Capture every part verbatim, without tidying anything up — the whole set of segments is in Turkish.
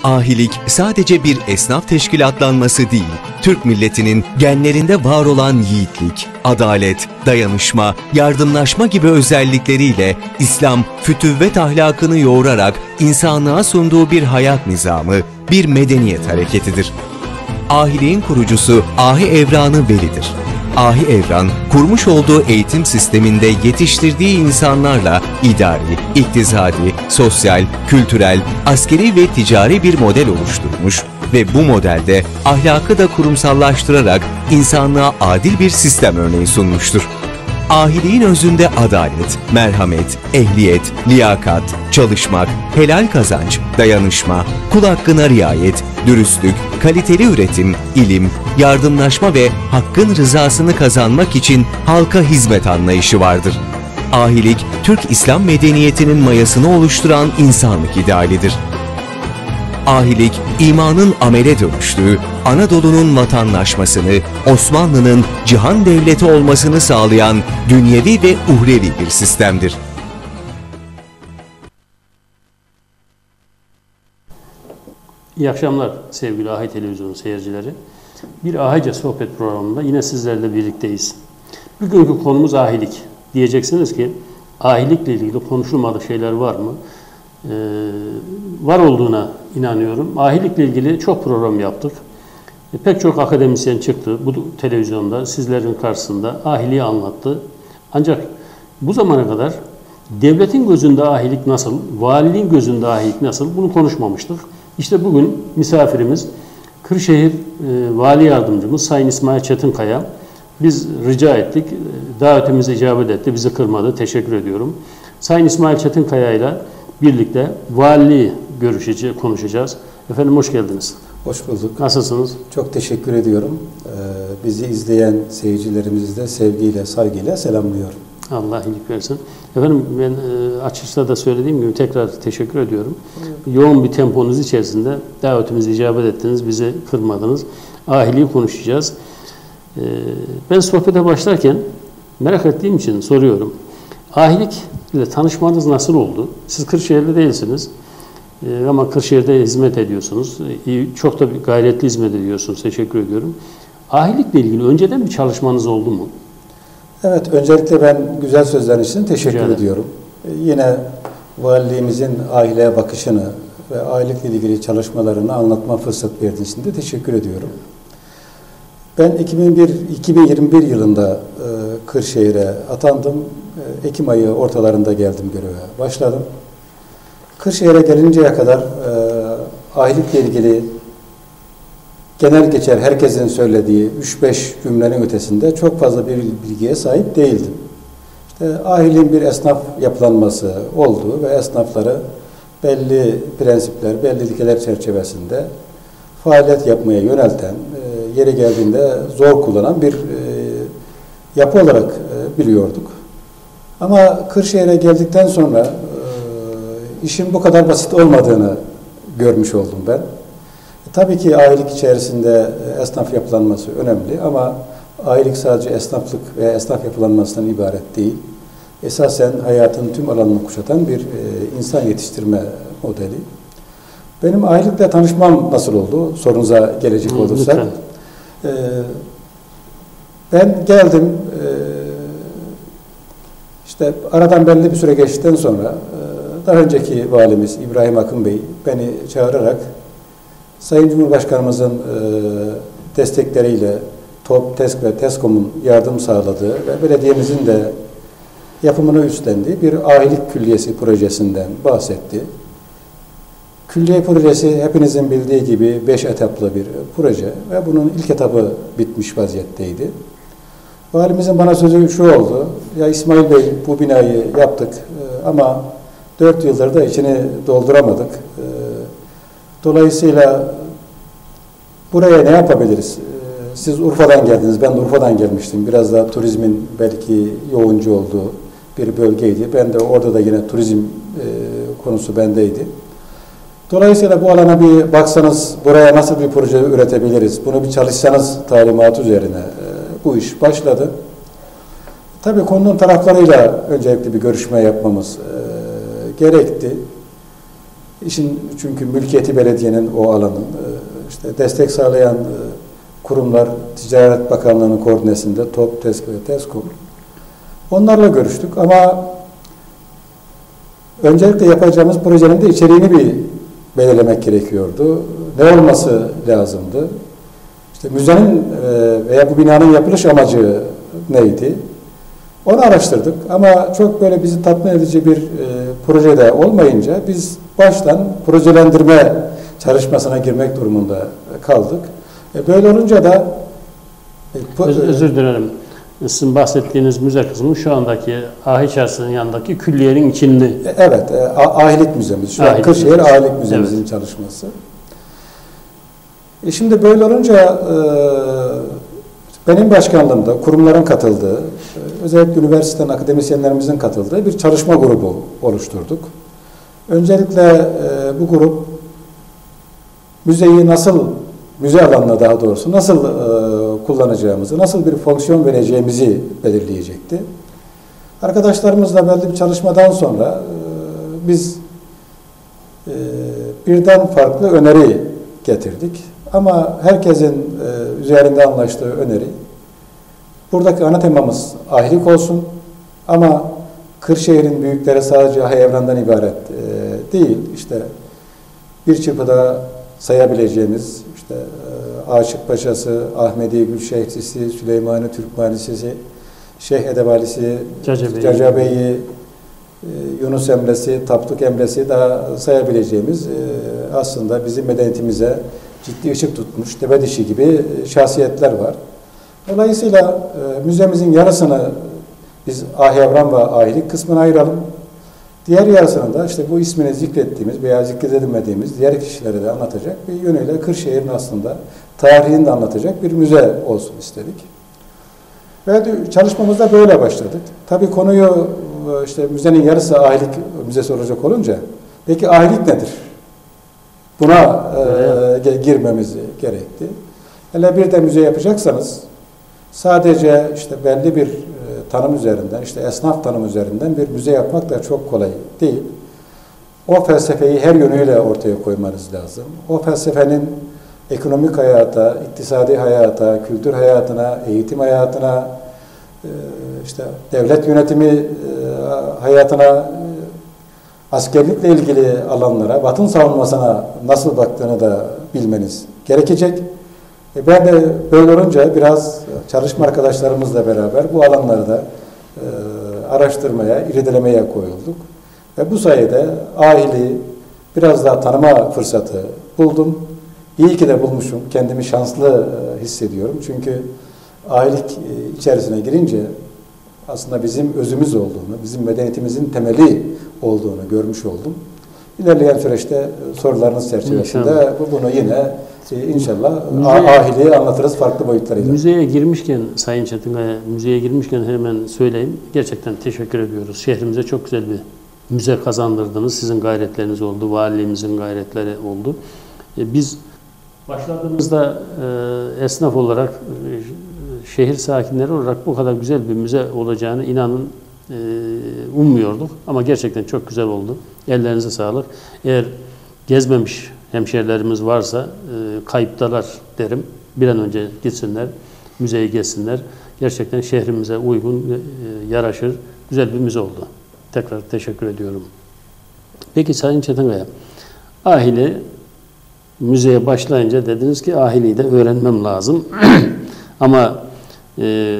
Ahilik sadece bir esnaf teşkilatlanması değil, Türk milletinin genlerinde var olan yiğitlik, adalet, dayanışma, yardımlaşma gibi özellikleriyle İslam fütüvvet ahlakını yoğurarak insanlığa sunduğu bir hayat nizamı, bir medeniyet hareketidir. Ahiliğin kurucusu Ahi Evranı Veli'dir. Ahi Evran, kurmuş olduğu eğitim sisteminde yetiştirdiği insanlarla idari, iktisadi, sosyal, kültürel, askeri ve ticari bir model oluşturmuş ve bu modelde ahlakı da kurumsallaştırarak insanlığa adil bir sistem örneği sunmuştur. Ahiliğin özünde adalet, merhamet, ehliyet, liyakat, çalışmak, helal kazanç, dayanışma, kul hakkına riayet, dürüstlük, kaliteli üretim, ilim, yardımlaşma ve hakkın rızasını kazanmak için halka hizmet anlayışı vardır. Ahilik, Türk İslam medeniyetinin mayasını oluşturan insanlık idealidir. Ahilik, imanın amele dönüştüğü, Anadolu'nun vatandaşmasını, Osmanlı'nın cihan devleti olmasını sağlayan dünyevi ve uhrevi bir sistemdir. İyi akşamlar sevgili Ahi Televizyonu seyircileri. Bir Ahice Sohbet programında yine sizlerle birlikteyiz. Bugünkü konumuz ahilik. Diyeceksiniz ki ahilikle ilgili konuşulmadık şeyler var mı? Ee, var olduğuna inanıyorum. Ahilikle ilgili çok program yaptık. E, pek çok akademisyen çıktı bu televizyonda sizlerin karşısında ahiliği anlattı. Ancak bu zamana kadar devletin gözünde ahilik nasıl, valiliğin gözünde ahilik nasıl bunu konuşmamıştık. İşte bugün misafirimiz Kırşehir e, Vali Yardımcımız Sayın İsmail Çetinkaya. Biz rica ettik, davetimize icabet etti, bizi kırmadı. Teşekkür ediyorum. Sayın İsmail Çetinkaya ile birlikte valiliği görüşeceğiz, konuşacağız. Efendim hoş geldiniz. Hoş bulduk. Nasılsınız? Çok teşekkür ediyorum. Ee, bizi izleyen seyircilerimizi de sevgiyle, saygıyla selamlıyorum. Allah iyilik versin. Efendim ben e, açışta da söylediğim gibi tekrar teşekkür ediyorum. Evet. Yoğun bir temponuz içerisinde davetimize icabet ettiniz, bizi kırmadınız. Ahiliği konuşacağız. E, ben sohbete başlarken merak ettiğim için soruyorum. Ahilik ile tanışmanız nasıl oldu? Siz Kırşehir'de değilsiniz. E, ama Kırşehir'de hizmet ediyorsunuz. E, çok da gayretli hizmet ediyorsunuz. Teşekkür ediyorum. Ahilikle ilgili önceden bir çalışmanız oldu mu? Evet, öncelikle ben güzel sözlerin için teşekkür Rica ediyorum. Ee, yine valiliğimizin ahileye bakışını ve ahilikle ilgili çalışmalarını anlatma fırsat verdiği için de teşekkür ediyorum. Ben iki bin bir iki bin yirmi bir yılında e, Kırşehir'e atandım. E, Ekim ayı ortalarında geldim göreve, başladım. Kırşehir'e gelinceye kadar e, ahilikle ilgili genel geçer herkesin söylediği üç beş cümlenin ötesinde çok fazla bir bilgiye sahip değildim. İşte ahiliğin bir esnaf yapılanması olduğu ve esnafları belli prensipler, belli ilkeler çerçevesinde faaliyet yapmaya yönelten, yeri geldiğinde zor kullanan bir yapı olarak biliyorduk. Ama Kırşehir'e geldikten sonra işin bu kadar basit olmadığını görmüş oldum ben. Tabii ki ahilik içerisinde esnaf yapılanması önemli ama ahilik sadece esnaflık veya esnaf yapılanmasından ibaret değil. Esasen hayatın tüm alanını kuşatan bir e, insan yetiştirme modeli. Benim ahilikle tanışmam nasıl oldu? Sorunuza gelecek olursak. E, ben geldim, e, işte aradan belli bir süre geçtikten sonra e, daha önceki valimiz İbrahim Akın Bey beni çağırarak Sayın Cumhurbaşkanımızın e, destekleriyle TOP, TESK ve TESKOM'un yardım sağladığı ve belediyemizin de yapımını üstlendiği bir ahilik külliyesi projesinden bahsetti. Külliye projesi hepinizin bildiği gibi beş etaplı bir proje ve bunun ilk etapı bitmiş vaziyetteydi. Valimizin bana sözü şu oldu: ya İsmail Bey, bu binayı yaptık e, ama dört yıldır da içini dolduramadık. E, Dolayısıyla buraya ne yapabiliriz? Siz Urfa'dan geldiniz, ben de Urfa'dan gelmiştim. Biraz da turizmin belki yoğuncu olduğu bir bölgeydi. Ben de orada da yine turizm e, konusu bendeydi. Dolayısıyla bu alana bir baksanız, buraya nasıl bir proje üretebiliriz? Bunu bir çalışsanız talimatı üzerine e, bu iş başladı. Tabii konunun taraflarıyla öncelikle bir görüşme yapmamız e, gerekti. İşin çünkü mülkiyeti belediyenin o alanın, işte destek sağlayan kurumlar Ticaret Bakanlığı'nın koordinesinde TOP, TESK ve TESKOM. Onlarla görüştük ama öncelikle yapacağımız projenin de içeriğini bir belirlemek gerekiyordu. Ne olması lazımdı? İşte müzenin veya bu binanın yapılış amacı neydi? Onu araştırdık ama çok böyle bizi tatmin edici bir e, projede olmayınca biz baştan projelendirme çalışmasına girmek durumunda kaldık. E, böyle olunca da e, Öz, özür dilerim. Sizin bahsettiğiniz müze kısmı şu andaki Ahi Çarşısı'nın yanındaki külliyenin içinde. E, evet, e, Ahilik Müzemiz. Şu Ahilik an Kırşehir Müzemiz. Ahilik Müzemizin evet. çalışması. E, şimdi böyle olunca e, benim başkanlığımda kurumların katıldığı, özellikle üniversiteden akademisyenlerimizin katıldığı bir çalışma grubu oluşturduk. Öncelikle e, bu grup müzeyi nasıl, müze alanına daha doğrusu nasıl e, kullanacağımızı, nasıl bir fonksiyon vereceğimizi belirleyecekti. Arkadaşlarımızla belli bir çalışmadan sonra e, biz e, birden farklı öneri getirdik. Ama herkesin e, üzerinde anlaştığı öneri, buradaki ana temamız ahilik olsun ama Kırşehir'in büyükleri sadece Ahi Evran'dan ibaret e, değil. İşte bir çırpıda sayabileceğimiz işte e, Aşık Paşa'sı, Ahmedi Gülşehçisi, Süleymani Türkmani Lisesi, Şeyh Edebalisi, Cacabeyi, e, Yunus Emresi, Tapduk Emresi daha sayabileceğimiz e, aslında bizim medeniyetimize ciddi ışık tutmuş, deve dişi gibi şahsiyetler var. Dolayısıyla e, müzemizin yarısını biz Ahi Evran ve Ahilik kısmına ayıralım. Diğer yarısını da işte bu ismini zikrettiğimiz veya zikredilmediğimiz diğer kişilere de anlatacak bir yönüyle Kırşehir'in aslında tarihini de anlatacak bir müze olsun istedik. Ve çalışmamızda böyle başladık. Tabii konuyu işte müzenin yarısı Ahilik müzesi olacak olunca peki Ahilik nedir? Buna e, girmemiz gerekti. Hele bir de müze yapacaksanız sadece işte belli bir e, tanım üzerinden, işte esnaf tanım üzerinden bir müze yapmak da çok kolay değil. O felsefeyi her yönüyle ortaya koymanız lazım. O felsefenin ekonomik hayata, iktisadi hayata, kültür hayatına, eğitim hayatına, e, işte devlet yönetimi e, hayatına, askerlikle ilgili alanlara, Vatan savunmasına nasıl baktığını da bilmeniz gerekecek. E ben de böyle olunca biraz çalışma arkadaşlarımızla beraber bu alanları da e, araştırmaya, irdelemeye koyulduk. Ve bu sayede Ahili'yi biraz daha tanıma fırsatı buldum. İyi ki de bulmuşum. Kendimi şanslı e, hissediyorum. Çünkü ahilik e, içerisine girince aslında bizim özümüz olduğunu, bizim medeniyetimizin temeli olduğunu görmüş oldum. İlerleyen süreçte sorularınız çerçevesinde inşallah. bunu yine inşallah Ahili'yi anlatırız farklı boyutlarıyla. Müzeye girmişken Sayın Çetinkaya, müzeye girmişken hemen söyleyeyim. Gerçekten teşekkür ediyoruz. Şehrimize çok güzel bir müze kazandırdınız. Sizin gayretleriniz oldu, valiliğimizin gayretleri oldu. Biz başladığımızda esnaf olarak, şehir sakinleri olarak bu kadar güzel bir müze olacağını inanın ummuyorduk. Ama gerçekten çok güzel oldu. Ellerinize sağlık. Eğer gezmemiş hemşehrilerimiz varsa kayıptalar derim. Bir an önce gitsinler, müzeyi gezsinler. Gerçekten şehrimize uygun, yaraşır, güzel bir müze oldu. Tekrar teşekkür ediyorum. Peki Sayın Çetinkaya, Ahili müzeye başlayınca dediniz ki Ahili'yi de öğrenmem lazım. Ama e,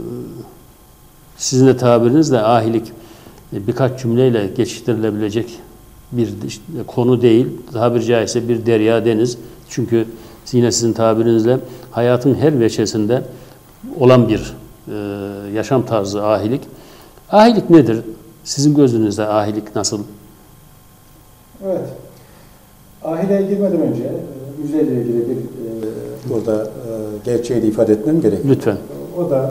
sizin de tabirinizle ahilik e, birkaç cümleyle geçiştirilebilecek bir konu değil. Tabiri caizse bir derya deniz. Çünkü yine sizin tabirinizle hayatın her veçesinde olan bir e, yaşam tarzı ahilik. Ahilik nedir? Sizin gözünüzde ahilik nasıl? Evet. Ahiliğe girmeden önce müzeyle ilgili bir e, burada e, gerçeği de ifade etmem gerekiyor. Lütfen. O da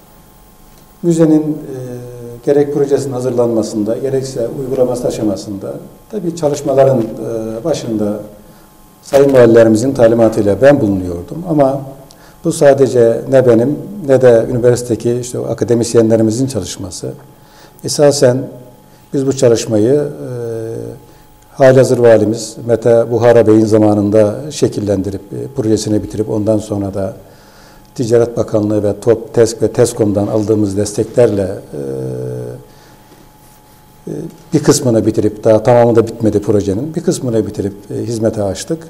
müzenin e, gerek projesinin hazırlanmasında, gerekse uygulaması aşamasında tabii çalışmaların e, başında sayın valilerimizin talimatıyla ben bulunuyordum. Ama bu sadece ne benim ne de üniversitedeki işte akademisyenlerimizin çalışması. Esasen biz bu çalışmayı e, halihazır valimiz Mete Buhara Bey'in zamanında şekillendirip, e, projesini bitirip ondan sonra da Ticaret Bakanlığı ve TOP, TESK ve TESKOM'dan aldığımız desteklerle e, e, bir kısmını bitirip, daha tamamı da bitmedi projenin, bir kısmını bitirip e, hizmete açtık.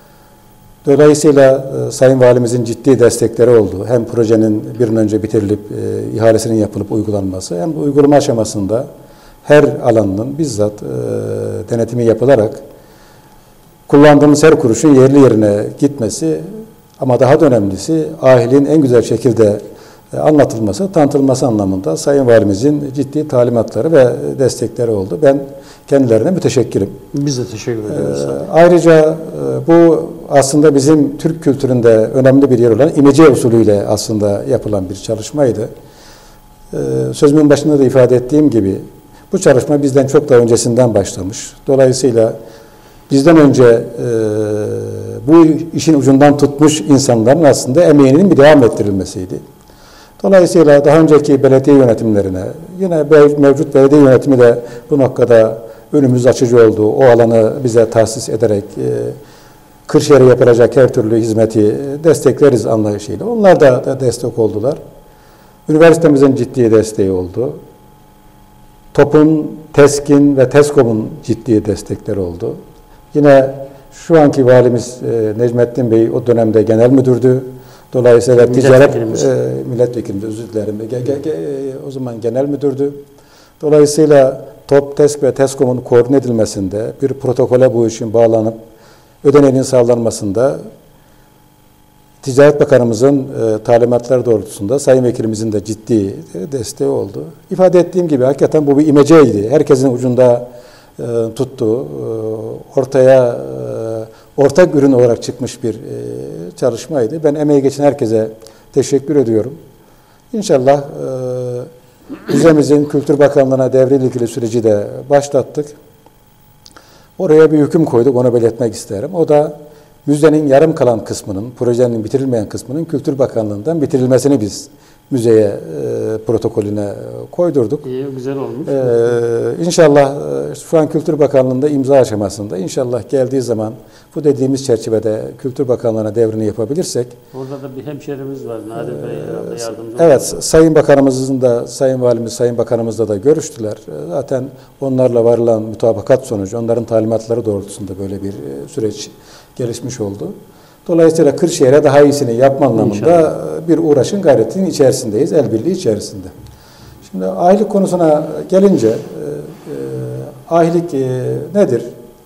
Dolayısıyla e, Sayın Valimizin ciddi destekleri oldu. Hem projenin bir an önce bitirilip e, ihalesinin yapılıp uygulanması, hem de uygulama aşamasında her alanının bizzat e, denetimi yapılarak kullandığımız her kuruşun yerli yerine gitmesi, ama daha da önemlisi ahiliğin en güzel şekilde e, anlatılması, tanıtılması anlamında Sayın Valimizin ciddi talimatları ve destekleri oldu. Ben kendilerine müteşekkirim. Biz de teşekkür ederiz. Ee, ayrıca e, bu aslında bizim Türk kültüründe önemli bir yer olan imece usulüyle aslında yapılan bir çalışmaydı. Ee, sözümün başında da ifade ettiğim gibi bu çalışma bizden çok daha öncesinden başlamış. Dolayısıyla bizden önce e, bu işin ucundan tutmuş insanların aslında emeğinin bir devam ettirilmesiydi. Dolayısıyla daha önceki belediye yönetimlerine, yine mevcut belediye yönetimi de bu noktada önümüz açıcı oldu. O alanı bize tahsis ederek e, Kırşehir'e yapılacak her türlü hizmeti destekleriz anlayışıyla. Onlar da, da destek oldular. Üniversitemizin ciddi desteği oldu. TOP'un, TESK'in ve TESKOM'un ciddi destekleri oldu. Yine şu anki valimiz e, Necmettin Bey o dönemde genel müdürdü. Dolayısıyla ticaret e, milletvekilimiz, özür dilerim. Ge, ge, ge, o zaman genel müdürdü. Dolayısıyla TOP, TESK ve TESKOM'un koordine edilmesinde, bir protokole bu işin bağlanıp ödeneğinin sağlanmasında Ticaret Bakanımızın e, talimatları doğrultusunda Sayın Vekilimizin de ciddi e, desteği oldu. İfade ettiğim gibi hakikaten bu bir imeceydi. Herkesin ucunda e, tuttuğu, e, ortaya e, ortak ürün olarak çıkmış bir e, çalışmaydı. Ben emeği geçen herkese teşekkür ediyorum. İnşallah e, müzemizin Kültür Bakanlığı'na devriyle ilgili süreci de başlattık. Oraya bir hüküm koyduk, onu belirtmek isterim. O da müzenin yarım kalan kısmının, projenin bitirilmeyen kısmının Kültür Bakanlığı'ndan bitirilmesini biz müzeye e, protokolüne koydurduk. İyi, güzel olmuş. Ee, inşallah e, şu an Kültür Bakanlığı'nda imza aşamasında, inşallah geldiği zaman bu dediğimiz çerçevede Kültür Bakanlığı'na devrini yapabilirsek. Orada da bir hemşerimiz var, Nadir Bey herhalde yardımcı Evet, oldu. Sayın Bakanımızın da, Sayın Valimiz, Sayın Bakanımızla da görüştüler. Zaten onlarla varılan mutabakat sonucu, onların talimatları doğrultusunda böyle bir süreç gelişmiş oldu. Dolayısıyla Kırşehir'e daha iyisini yapma anlamında İnşallah. bir uğraşın gayretinin içerisindeyiz, el birliği içerisinde. Şimdi ahilik konusuna gelince, e, e, ahilik e, nedir?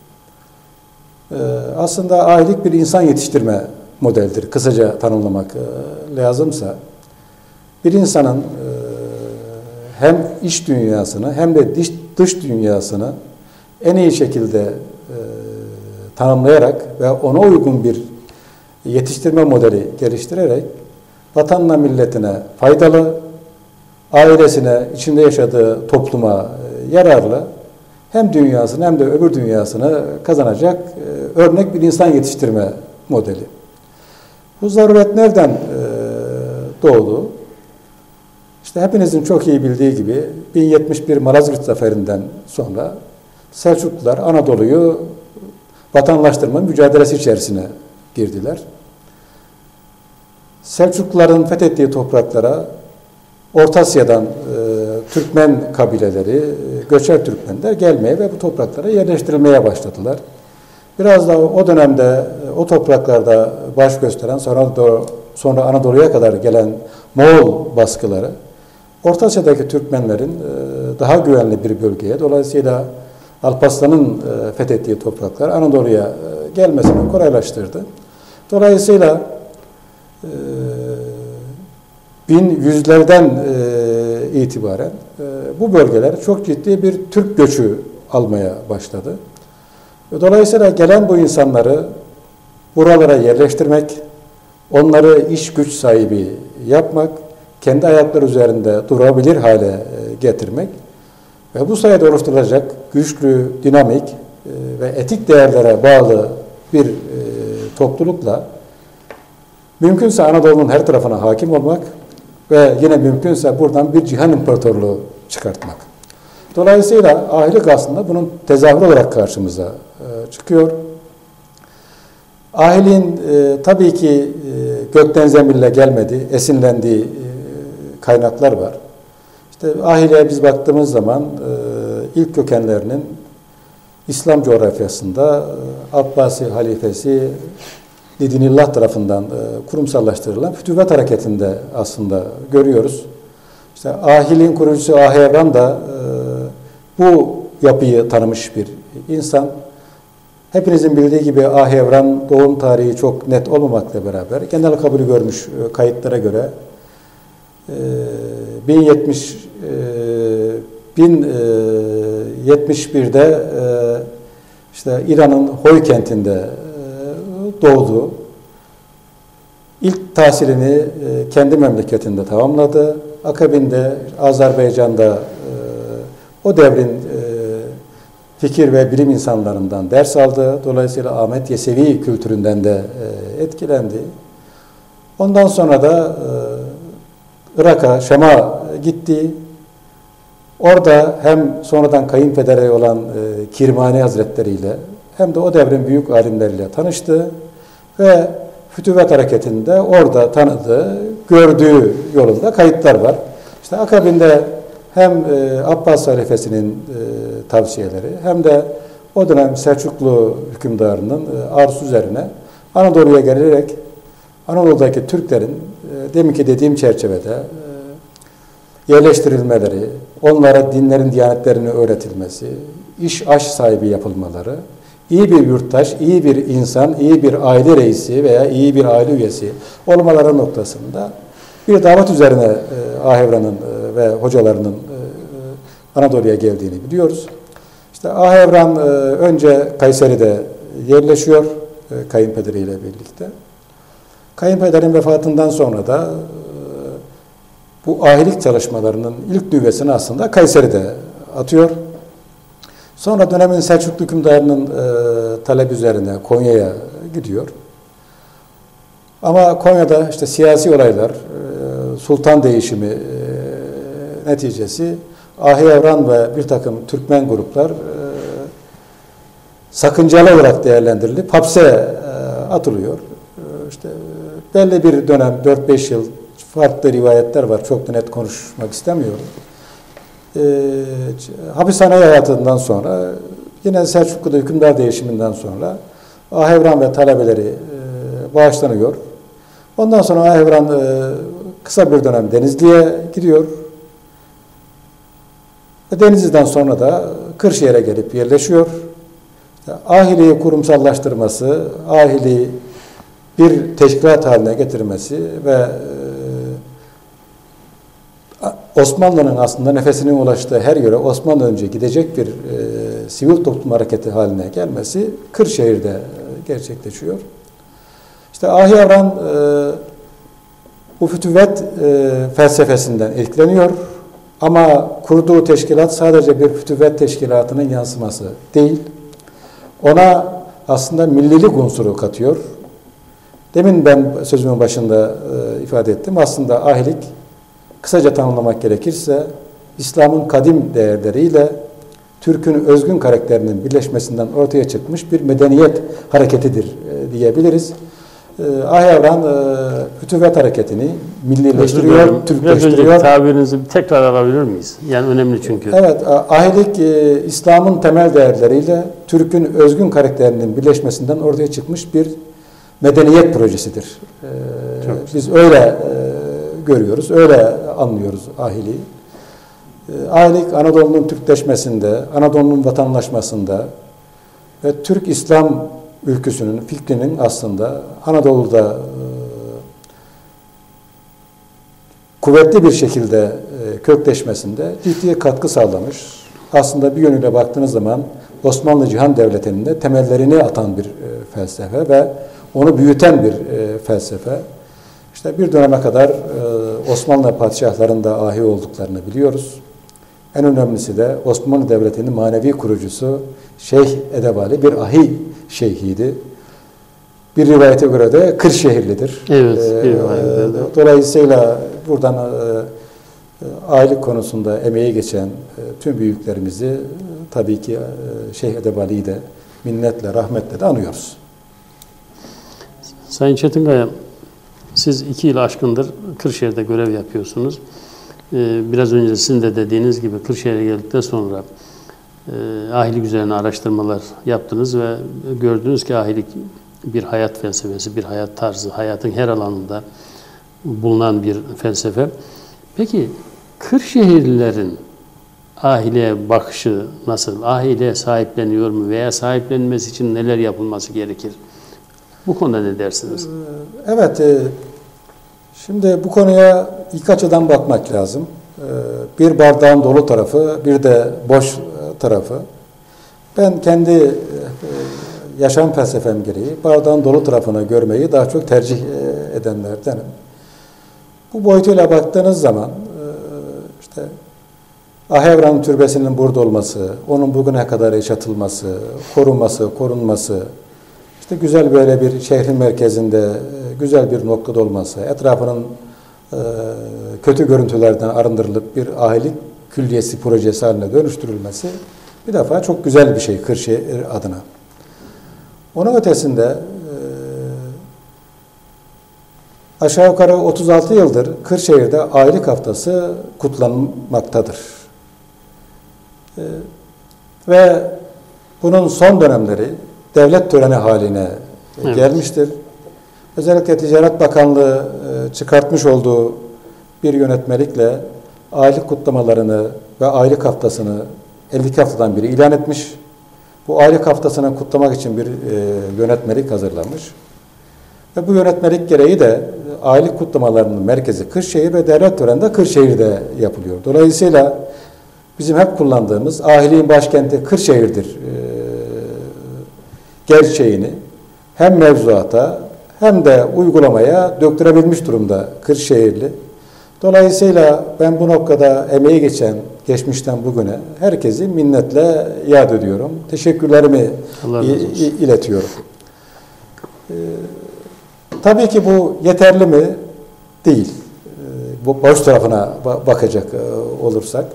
E, aslında ahilik bir insan yetiştirme modelidir. Kısaca tanımlamak e, lazımsa, bir insanın e, hem iç dünyasını hem de dış, dış dünyasını en iyi şekilde e, tanımlayarak ve ona uygun bir yetiştirme modeli geliştirerek vatanına, milletine faydalı, ailesine, içinde yaşadığı topluma yararlı, hem dünyasını hem de öbür dünyasını kazanacak örnek bir insan yetiştirme modeli. Bu zaruret nereden doğdu? İşte hepinizin çok iyi bildiği gibi bin yetmiş bir Malazgirt Zaferi'nden sonra Selçuklular Anadolu'yu vatandaştırma mücadelesi içerisine girdiler. Selçukluların fethettiği topraklara Orta Asya'dan e, Türkmen kabileleri, e, göçer Türkmenler gelmeye ve bu topraklara yerleştirilmeye başladılar. Biraz da o dönemde e, o topraklarda baş gösteren, sonra, do, sonra Anadolu'ya kadar gelen Moğol baskıları Orta Asya'daki Türkmenlerin e, daha güvenli bir bölgeye, dolayısıyla Alparslan'ın e, fethettiği topraklar Anadolu'ya e, gelmesini kolaylaştırdı. Dolayısıyla e, bin yüzlerden e, itibaren e, bu bölgeler çok ciddi bir Türk göçü almaya başladı. Dolayısıyla gelen bu insanları buralara yerleştirmek, onları iş güç sahibi yapmak, kendi ayakları üzerinde durabilir hale e, getirmek ve bu sayede oluşturulacak güçlü, dinamik e, ve etik değerlere bağlı bir e, toplulukla mümkünse Anadolu'nun her tarafına hakim olmak ve yine mümkünse buradan bir cihan imparatorluğu çıkartmak. Dolayısıyla ahilik aslında bunun tezahürü olarak karşımıza e, e, çıkıyor. Ahiliğin e, tabii ki e, gökten zembille gelmedi, esinlendiği e, kaynaklar var. İşte ahiliğe biz baktığımız zaman e, ilk kökenlerinin İslam coğrafyasında e, Abbasi halifesi Lidinillah tarafından e, kurumsallaştırılan Fütüvet Hareketi'nde aslında görüyoruz. İşte ahiliğin kurucusu Ahi Evran da e, bu yapıyı tanımış bir insan. Hepinizin bildiği gibi Ahi Evran doğum tarihi çok net olmamakla beraber genel kabul görmüş e, kayıtlara göre e, bin yetmiş bir'de e, işte İran'ın Hoy kentinde e, doğdu. İlk tahsilini e, kendi memleketinde tamamladı. Akabinde Azerbaycan'da e, o devrin e, fikir ve bilim insanlarından ders aldı. Dolayısıyla Ahmet Yesevi kültüründen de e, etkilendi. Ondan sonra da e, Irak'a, Şam'a gitti. Orada hem sonradan kayınpederi olan e, Kirmani Hazretleri ile hem de o devrin büyük alimleriyle tanıştı ve Fütüvet Hareketi'nde orada tanıdığı, gördüğü yolunda kayıtlar var. İşte akabinde hem e, Abbas halifesinin e, tavsiyeleri hem de o dönem Selçuklu hükümdarının e, arzusu üzerine Anadolu'ya gelerek Anadolu'daki Türklerin e, deminki dediğim çerçevede e, yerleştirilmeleri, onlara dinlerin, diyanetlerini öğretilmesi, iş aş sahibi yapılmaları, iyi bir yurttaş, iyi bir insan, iyi bir aile reisi veya iyi bir aile üyesi olmaları noktasında bir davet üzerine e, Ahevran'ın e, ve hocalarının e, Anadolu'ya geldiğini biliyoruz. İşte Ahevran e, önce Kayseri'de yerleşiyor e, kayınpederiyle birlikte. Kayınpederin vefatından sonra da e, bu ahilik çalışmalarının ilk nüvesini aslında Kayseri'de atıyor. Sonra dönemin Selçuklu hükümdarının e, talep üzerine Konya'ya gidiyor. Ama Konya'da işte siyasi olaylar, e, sultan değişimi e, neticesi Ahi Evran ve bir takım Türkmen gruplar e, sakıncalı olarak değerlendirilip hapse e, atılıyor. E, işte belli bir dönem dört beş yıl farklı rivayetler var. Çok da net konuşmak istemiyorum. E, hapishane hayatından sonra yine Selçuklu'da hükümdar değişiminden sonra Ahevran ve talebeleri e, bağışlanıyor. Ondan sonra Ahevran e, kısa bir dönem Denizli'ye gidiyor. Ve Denizli'den sonra da Kırşehir'e gelip yerleşiyor. Ahiliği kurumsallaştırması, ahiliği bir teşkilat haline getirmesi ve Osmanlı'nın aslında nefesinin ulaştığı her yere Osmanlı önce gidecek bir e, sivil toplum hareketi haline gelmesi Kırşehir'de e, gerçekleşiyor. İşte Ahi Evran e, bu fütüvet e, felsefesinden etkileniyor. Ama kurduğu teşkilat sadece bir fütüvet teşkilatının yansıması değil. Ona aslında millilik unsuru katıyor. Demin ben sözümün başında e, ifade ettim. Aslında ahilik kısaca tanımlamak gerekirse İslam'ın kadim değerleriyle Türk'ün özgün karakterinin birleşmesinden ortaya çıkmış bir medeniyet hareketidir e, diyebiliriz. E, Ahi Evran e, Fütüvet Hareketi'ni millileştiriyor, Türkleştiriyor. Biraz tabirinizi bir tekrar alabilir miyiz? Yani önemli çünkü. Evet, ahilik e, İslam'ın temel değerleriyle Türk'ün özgün karakterinin birleşmesinden ortaya çıkmış bir medeniyet projesidir. E, biz öyle e, görüyoruz, öyle anlıyoruz ahiliği. E, ahilik Anadolu'nun Türkleşmesinde, Anadolu'nun vatandaşmasında ve Türk İslam ülküsünün, fikrinin aslında Anadolu'da e, kuvvetli bir şekilde e, kökleşmesinde ciddi katkı sağlamış. Aslında bir yönüyle baktığınız zaman Osmanlı Cihan Devleti'nin de temellerini atan bir e, felsefe ve onu büyüten bir e, felsefe. İşte bir döneme kadar e, Osmanlı padişahlarının da ahi olduklarını biliyoruz. En önemlisi de Osmanlı Devleti'nin manevi kurucusu Şeyh Edebali bir ahi şeyhiydi. Bir rivayete göre de Kırşehirlidir. Evet, bir ee, rivayette de. Dolayısıyla buradan e, ahilik konusunda emeği geçen e, tüm büyüklerimizi e, tabii ki e, Şeyh Edebali'yi de minnetle, rahmetle de anıyoruz. Sayın Çetinkaya, siz iki yıl aşkındır Kırşehir'de görev yapıyorsunuz. Biraz önce sizin de dediğiniz gibi Kırşehir'e geldikten sonra ahilik üzerine araştırmalar yaptınız ve gördünüz ki ahilik bir hayat felsefesi, bir hayat tarzı, hayatın her alanında bulunan bir felsefe. Peki Kırşehirlilerin ahiliğe bakışı nasıl? Ahiliğe sahipleniyor mu veya sahiplenmesi için neler yapılması gerekir? Bu konuda ne dersiniz? Evet, şimdi bu konuya ilk açıdan bakmak lazım. Bir bardağın dolu tarafı, bir de boş tarafı. Ben kendi yaşam felsefem gereği bardağın dolu tarafını görmeyi daha çok tercih edenlerdenim. Bu boyutuyla baktığınız zaman işte Ahevran türbesinin burada olması, onun bugüne kadar yaşatılması, korunması, korunması, işte güzel böyle bir şehrin merkezinde güzel bir noktada olması, etrafının kötü görüntülerden arındırılıp bir ahilik külliyesi projesi haline dönüştürülmesi bir defa çok güzel bir şey Kırşehir adına. Onun ötesinde aşağı yukarı otuz altı yıldır Kırşehir'de ahilik haftası kutlanmaktadır. Ve bunun son dönemleri devlet töreni haline evet. gelmiştir. Özellikle Ticaret Bakanlığı çıkartmış olduğu bir yönetmelikle aylık kutlamalarını ve aylık haftasını elli iki haftadan biri ilan etmiş. Bu aylık haftasını kutlamak için bir yönetmelik hazırlamış. Ve bu yönetmelik gereği de aylık kutlamalarının merkezi Kırşehir ve devlet töreni de Kırşehir'de yapılıyor. Dolayısıyla bizim hep kullandığımız ahiliğin başkenti Kırşehir'dir gerçeğini hem mevzuata hem de uygulamaya döktürebilmiş durumda Kırşehirli. Dolayısıyla ben bu noktada emeği geçen, geçmişten bugüne herkesi minnetle yad ediyorum. Teşekkürlerimi iletiyorum. Ee, tabii ki bu yeterli mi? Değil. Ee, bu boş tarafına bakacak olursak.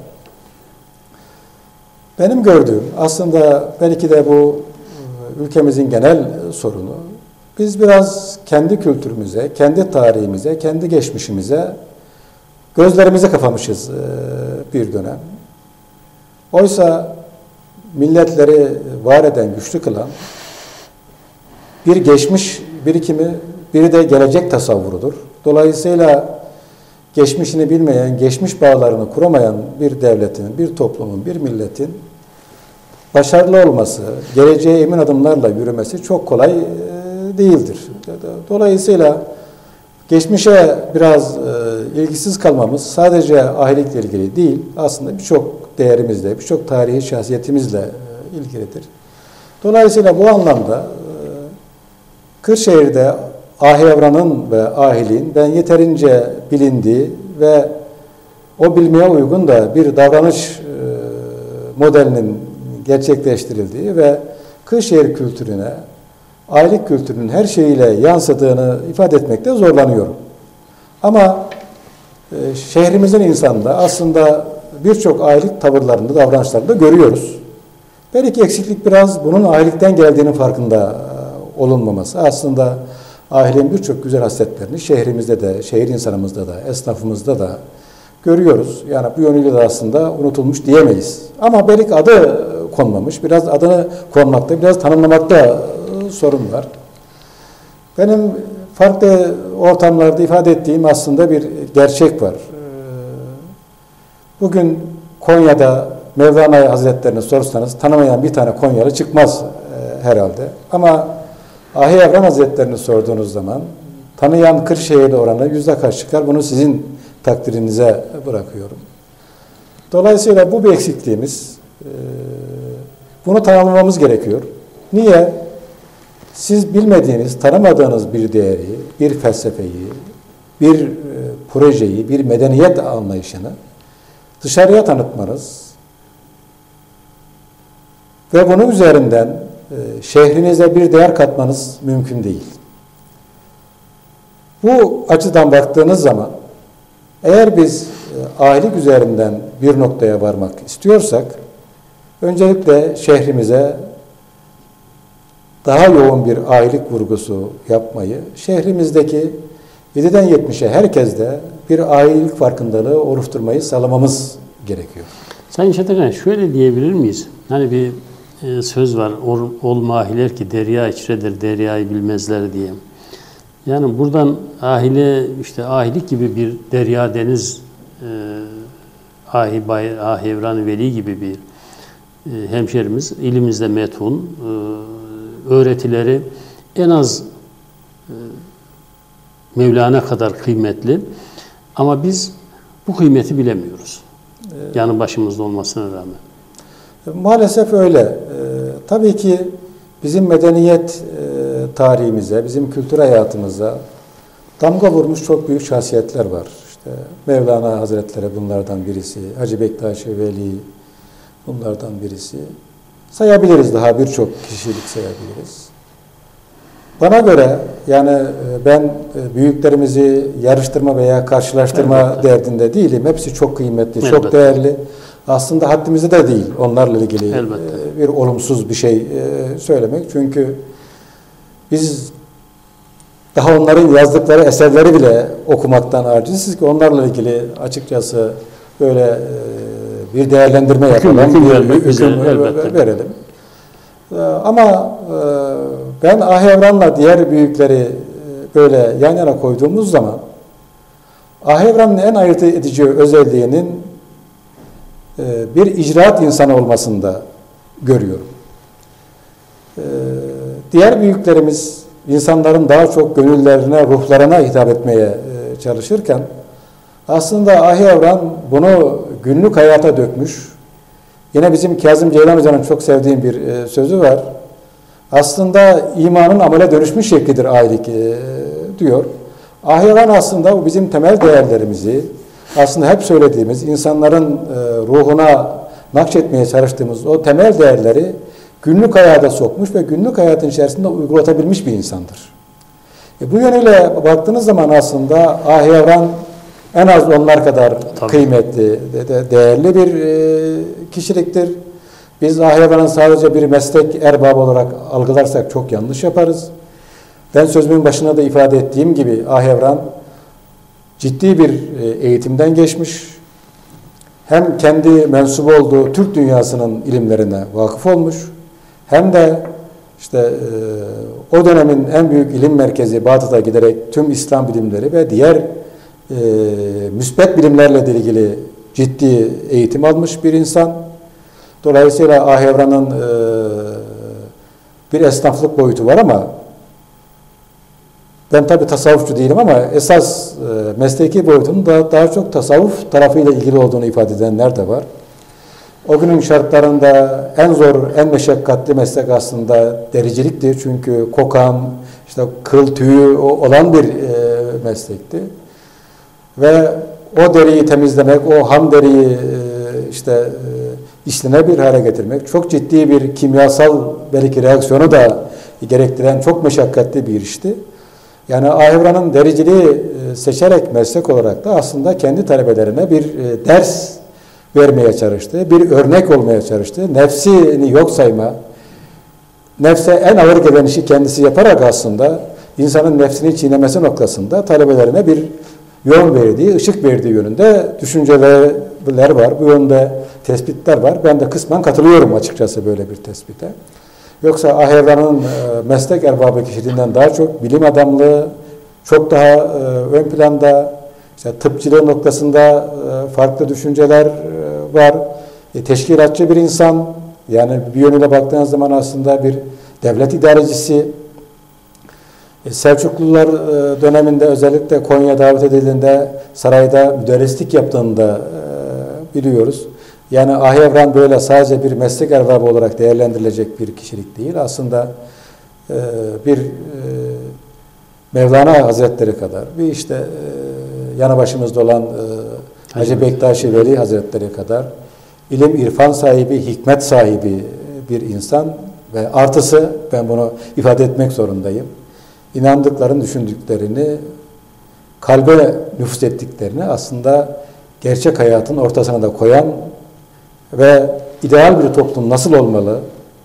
Benim gördüğüm aslında belki de bu ülkemizin genel sorunu. Biz biraz kendi kültürümüze, kendi tarihimize, kendi geçmişimize gözlerimizi kapamışız bir dönem. Oysa milletleri var eden, güçlü kılan bir geçmiş birikimi, biri de gelecek tasavvurudur. Dolayısıyla geçmişini bilmeyen, geçmiş bağlarını kuramayan bir devletin, bir toplumun, bir milletin başarılı olması, geleceğe emin adımlarla yürümesi çok kolay değildir. Dolayısıyla geçmişe biraz e, ilgisiz kalmamız sadece ahilikle ilgili değil, aslında birçok değerimizle, birçok tarihi şahsiyetimizle e, ilgilidir. Dolayısıyla bu anlamda e, Kırşehir'de ahevranın ve ahiliğin ben yeterince bilindiği ve o bilmeye uygun da bir davranış e, modelinin gerçekleştirildiği ve Kırşehir kültürüne, ahilik kültürünün her şeyiyle yansıdığını ifade etmekte zorlanıyorum. Ama e, şehrimizin insanında aslında birçok ahilik tavırlarında, davranışlarında görüyoruz. Belki eksiklik biraz bunun ahilikten geldiğinin farkında e, olunmaması. Aslında ahiliğin birçok güzel hasletlerini şehrimizde de, şehir insanımızda da, esnafımızda da görüyoruz. Yani bu yönüyle de aslında unutulmuş diyemeyiz. Ama belki adı konmamış, biraz adını konmakta, biraz tanımlamakta sorun var. Benim farklı ortamlarda ifade ettiğim aslında bir gerçek var. Bugün Konya'da Mevlana Hazretlerini sorsanız tanımayan bir tane Konyalı çıkmaz herhalde. Ama Ahi Evran Hazretlerini sorduğunuz zaman tanıyan Kırşehirli oranı yüzde kaç çıkar? Bunu sizin takdirinize bırakıyorum. Dolayısıyla bu bir eksikliğimiz. Bunu tamamlamamız gerekiyor. Niye? Siz bilmediğiniz, tanımadığınız bir değeri, bir felsefeyi, bir e, projeyi, bir medeniyet anlayışını dışarıya tanıtmanız ve bunun üzerinden e, şehrinize bir değer katmanız mümkün değil. Bu açıdan baktığınız zaman eğer biz e, ahilik üzerinden bir noktaya varmak istiyorsak öncelikle şehrimize daha yoğun bir ahilik vurgusu yapmayı, şehrimizdeki yediden yetmişe herkeste bir ahilik farkındalığı oluşturmayı sağlamamız gerekiyor. Sayın Çatakan, şöyle diyebilir miyiz? Hani bir e, söz var, ol, olma ahiler ki derya içredir, deryayı bilmezler diye. Yani buradan ahile, işte ahilik gibi bir derya deniz, e, ahi, bay, ahi evran veli gibi bir e, hemşerimiz, ilimizde metun, e, öğretileri en az e, Mevlana kadar kıymetli. Ama biz bu kıymeti bilemiyoruz. Yani başımızda olmasına rağmen. Maalesef öyle. Ee, tabii ki bizim medeniyet e, tarihimize, bizim kültür hayatımıza damga vurmuş çok büyük şahsiyetler var. İşte Mevlana Hazretleri bunlardan birisi, Hacı Bektaş-ı Veli bunlardan birisi. Sayabiliriz, daha birçok kişilik sayabiliriz. Bana göre yani ben büyüklerimizi yarıştırma veya karşılaştırma Elbette. derdinde değilim. Hepsi çok kıymetli, Elbette. çok değerli. Aslında haddimizde de değil onlarla ilgili Elbette. bir olumsuz bir şey söylemek. Çünkü biz daha onların yazdıkları eserleri bile okumaktan acizsiniz ki onlarla ilgili açıkçası böyle bir değerlendirme yapalım, bir hüküm verelim. Ama ben Ahi Evran'la diğer büyükleri böyle yan yana koyduğumuz zaman Ahi Evran'ın en ayırt edici özelliğinin bir icraat insanı olmasında görüyorum. Diğer büyüklerimiz insanların daha çok gönüllerine, ruhlarına hitap etmeye çalışırken aslında Ahi Evran bunu günlük hayata dökmüş. Yine bizim Kazım Ceylan Hoca'nın çok sevdiğim bir e, sözü var. Aslında imanın amele dönüşmüş şeklidir ahilik e, diyor. Ahi Evran aslında bu bizim temel değerlerimizi, aslında hep söylediğimiz, insanların e, ruhuna nakşetmeye çalıştığımız o temel değerleri günlük hayata sokmuş ve günlük hayatın içerisinde uygulatabilmiş bir insandır. E, bu yönüyle baktığınız zaman aslında Ahi Evran en az onlar kadar Tabii. kıymetli, de, değerli bir e, kişiliktir. Biz Ahi Evran'ı sadece bir meslek erbabı olarak algılarsak çok yanlış yaparız. Ben sözümün başına da ifade ettiğim gibi Ahi Evran ciddi bir e, eğitimden geçmiş. Hem kendi mensubu olduğu Türk dünyasının ilimlerine vakıf olmuş. Hem de işte e, o dönemin en büyük ilim merkezi Bağdat'a giderek tüm İslam bilimleri ve diğer e, müsbet bilimlerle ilgili ciddi eğitim almış bir insan. Dolayısıyla Ahi Evran'ın e, bir esnaflık boyutu var ama ben tabi tasavvufçu değilim ama esas e, mesleki boyutunun da daha çok tasavvuf tarafıyla ilgili olduğunu ifade edenler de var. O günün şartlarında en zor, en meşakkatli meslek aslında dericiliktir. Çünkü kokan, işte kıl tüyü olan bir e, meslekti. Ve o deriyi temizlemek, o ham deriyi e, işte e, işlenebilir hale getirmek çok ciddi bir kimyasal belki reaksiyonu da gerektiren çok meşakkatli bir işti. Yani Ahi Evran'ın dericiliği e, seçerek meslek olarak da aslında kendi talebelerine bir e, ders vermeye çalıştı, bir örnek olmaya çalıştı. Nefsini yok sayma, nefse en ağır gelen işi kendisi yaparak aslında insanın nefsini çiğnemesi noktasında talebelerine bir yol verdiği, ışık verdiği yönünde düşünceler var. Bu yönde tespitler var. Ben de kısmen katılıyorum açıkçası böyle bir tespite. Yoksa Ahi Evran'ın meslek erbabı kişiliğinden daha çok bilim adamlığı, çok daha ön planda, işte tıpçılığı noktasında farklı düşünceler var. E, teşkilatçı bir insan, yani bir yönüyle baktığınız zaman aslında bir devlet idarecisi. E, Selçuklular e, döneminde özellikle Konya davet edildiğinde sarayda müderrislik yaptığını da e, biliyoruz. Yani Ahi Evran böyle sadece bir meslek erbabı olarak değerlendirilecek bir kişilik değil. Aslında e, bir e, Mevlana Hazretleri kadar, bir işte e, yanı başımızda olan e, Hacı Bektaş-ı Veli Hazretleri kadar ilim, irfan sahibi, hikmet sahibi bir insan ve artısı, ben bunu ifade etmek zorundayım. İnandıklarını, düşündüklerini, kalbe nüfuz ettiklerini aslında gerçek hayatın ortasına da koyan ve ideal bir toplum nasıl olmalı,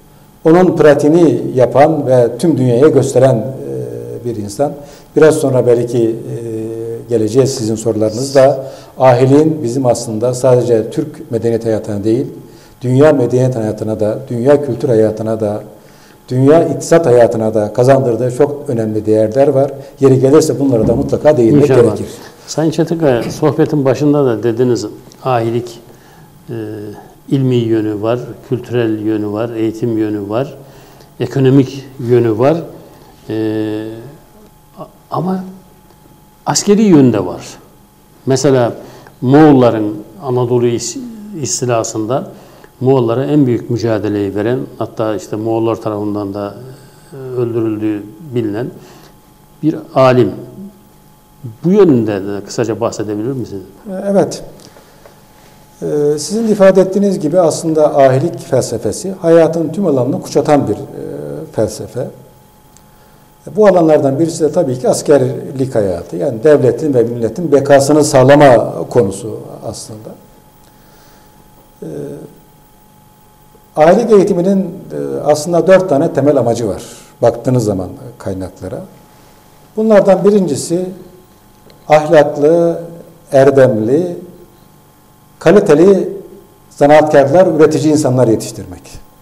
onun pratiğini yapan ve tüm dünyaya gösteren e, bir insan. Biraz sonra belki e, geleceğiz sizin sorularınızda. Ahiliğin bizim aslında sadece Türk medeniyet hayatına değil, dünya medeniyet hayatına da, dünya kültür hayatına da, dünya iktisat hayatına da kazandırdığı çok önemli değerler var. Yeri gelirse bunlara da mutlaka değinmek İnşallah. gerekir. Sayın Çetinkaya, sohbetin başında da dediniz, ahilik e, ilmi yönü var, kültürel yönü var, eğitim yönü var, ekonomik yönü var. E, ama askeri yönü de var. Mesela Moğolların Anadolu istilasında Moğollara en büyük mücadeleyi veren, hatta işte Moğollar tarafından da öldürüldüğü bilinen bir alim. Bu yönünde de kısaca bahsedebilir misiniz? Evet. Ee, sizin ifade ettiğiniz gibi aslında ahilik felsefesi hayatın tüm alanını kuşatan bir e, felsefe. Bu alanlardan birisi de tabii ki askerlik hayatı. Yani devletin ve milletin bekasını sağlama konusu aslında. Ee, ahilik eğitiminin e, aslında dört tane temel amacı var. Baktığınız zaman kaynaklara. Bunlardan birincisi ahlaklı, erdemli, kaliteli zanaatkarlar, üretici insanlar yetiştirmek.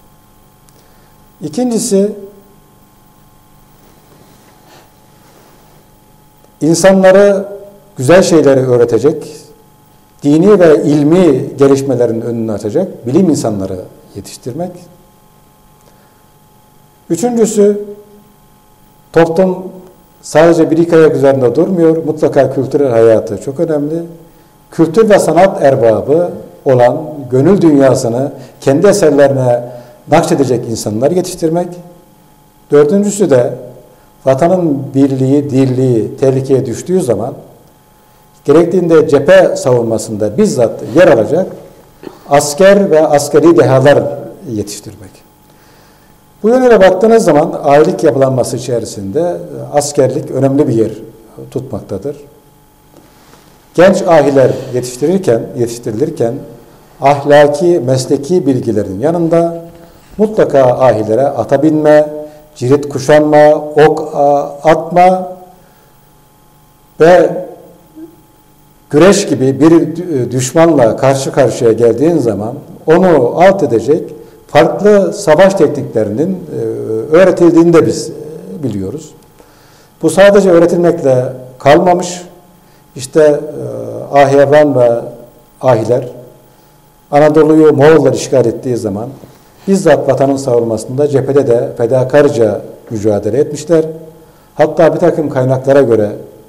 İkincisi, insanlara güzel şeyleri öğretecek, dini ve ilmi gelişmelerin önünü açacak bilim insanları yetiştirmek. Üçüncüsü, toplum sadece bir iki ayak üzerinde durmuyor. Mutlaka kültürel hayatı çok önemli. Kültür ve sanat erbabı olan, gönül dünyasını kendi eserlerine nakşedecek insanlar yetiştirmek. Dördüncüsü de vatanın birliği, dirliği tehlikeye düştüğü zaman gerektiğinde cephe savunmasında bizzat yer alacak asker ve askeri dehalar yetiştirmek. Bu yönüyle baktığınız zaman ahilik yapılanması içerisinde askerlik önemli bir yer tutmaktadır. Genç ahiler yetiştirirken, yetiştirilirken ahlaki, mesleki bilgilerin yanında mutlaka ahilere ata binme, cirit kuşanma, ok atma ve güreş gibi bir düşmanla karşı karşıya geldiğin zaman onu alt edecek farklı savaş tekniklerinin öğretildiğini de biz biliyoruz. Bu sadece öğretilmekle kalmamış. İşte Ahyavan ve Ahiler Anadolu'yu Moğollar işgal ettiği zaman bizzat vatanın savunmasında cephede de fedakarca mücadele etmişler. Hatta bir takım kaynaklara göre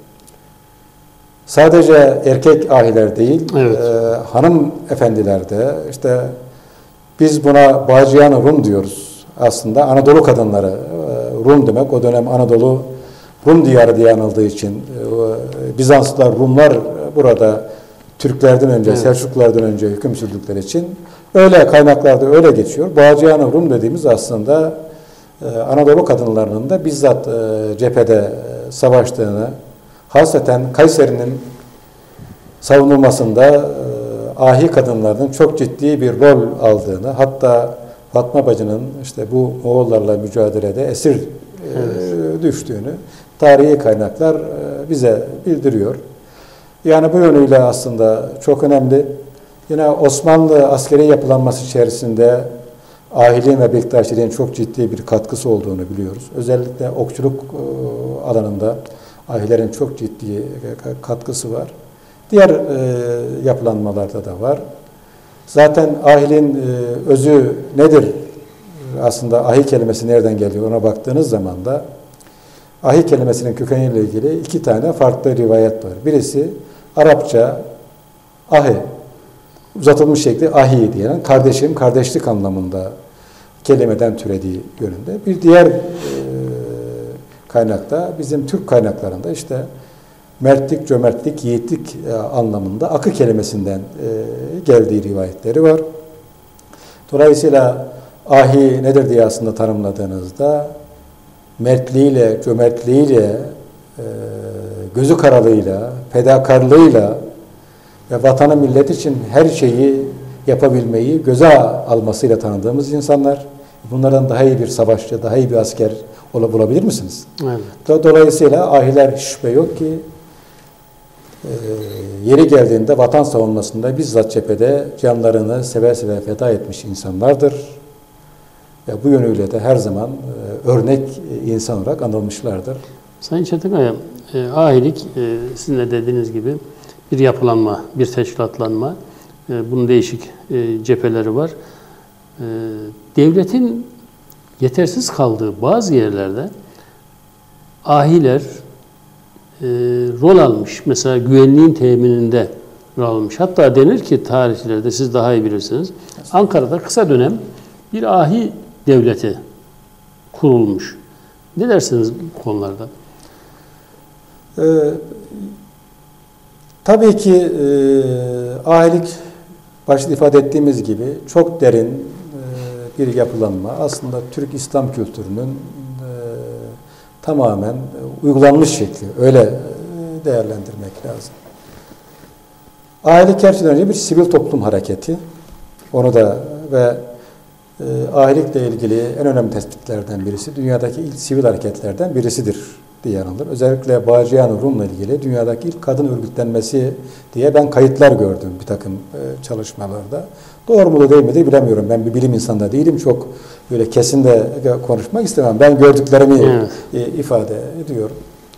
sadece erkek ahiler değil, evet. e, hanım efendiler de işte biz buna Bağcıyan Rum diyoruz. Aslında Anadolu kadınları, e, Rum demek o dönem Anadolu Rum diyarı diye anıldığı için e, Bizanslılar, Rumlar burada Türklerden önce, evet. Selçuklulardan önce hüküm sürdükleri için öyle kaynaklarda öyle geçiyor. Bağcıyan Rum dediğimiz aslında e, Anadolu kadınlarının da bizzat e, cephede e, savaştığını, hasreten Kayseri'nin savunulmasında e, ahi kadınların çok ciddi bir rol aldığını, hatta Fatma bacının işte bu Moğollarla mücadelede esir e, evet. düştüğünü tarihi kaynaklar e, bize bildiriyor. Yani bu yönüyle aslında çok önemli. Yine Osmanlı askeri yapılanması içerisinde ahiliğin ve bektaşiliğin çok ciddi bir katkısı olduğunu biliyoruz. Özellikle okçuluk e, alanında ahilerin çok ciddi katkısı var. Diğer e, yapılanmalarda da var. Zaten ahilin e, özü nedir? Aslında ahi kelimesi nereden geliyor ona baktığınız zaman da ahi kelimesinin kökeniyle ilgili iki tane farklı rivayet var. Birisi Arapça ahi, uzatılmış şekli ahi diyen kardeşim, kardeşlik anlamında kelimeden türediği yönünde. Bir diğer e, kaynakta bizim Türk kaynaklarında işte mertlik, cömertlik, yiğitlik e, anlamında akı kelimesinden e, geldiği rivayetleri var. Dolayısıyla ahi nedir diye aslında tanımladığınızda mertliğiyle, cömertliğiyle, e, gözü karalığıyla, fedakarlığıyla ve vatanı millet için her şeyi yapabilmeyi göze almasıyla tanıdığımız insanlar. bunlardan daha iyi bir savaşçı, daha iyi bir asker bulabilir misiniz? Evet. Dolayısıyla ahiler hiç şüphe yok ki e, yeri geldiğinde vatan savunmasında bizzat cephede canlarını seve seve feda etmiş insanlardır. Ve bu yönüyle de her zaman e, örnek insan olarak anılmışlardır. Sayın Çetinkaya, e, ahilik e, sizin de dediğiniz gibi bir yapılanma, bir teşkilatlanma. E, bunun değişik e, cepheleri var. E, devletin yetersiz kaldığı bazı yerlerde ahiler e, rol almış. Mesela güvenliğin temininde rol almış. Hatta denir ki tarihçilerde, siz daha iyi bilirsiniz, Ankara'da kısa dönem bir ahi devleti kurulmuş. Ne dersiniz bu konularda? Ee, tabii ki e, ahilik başta ifade ettiğimiz gibi çok derin e, bir yapılanma. Aslında Türk İslam kültürünün e, tamamen uygulanmış şekli. Öyle e, değerlendirmek lazım. Ahilik her şeyden önce bir sivil toplum hareketi. Onu da ve e, ahilikle ilgili en önemli tespitlerden birisi dünyadaki ilk sivil hareketlerden birisidir diye anılır. Özellikle Bağcıyan Rum'la ilgili dünyadaki ilk kadın örgütlenmesi diye ben kayıtlar gördüm bir takım e, çalışmalarda. Doğru mu da değil mi de bilemiyorum. Ben bir bilim insanı da değilim. Çok böyle kesin de konuşmak istemem. Ben gördüklerimi evet. e, ifade ediyorum.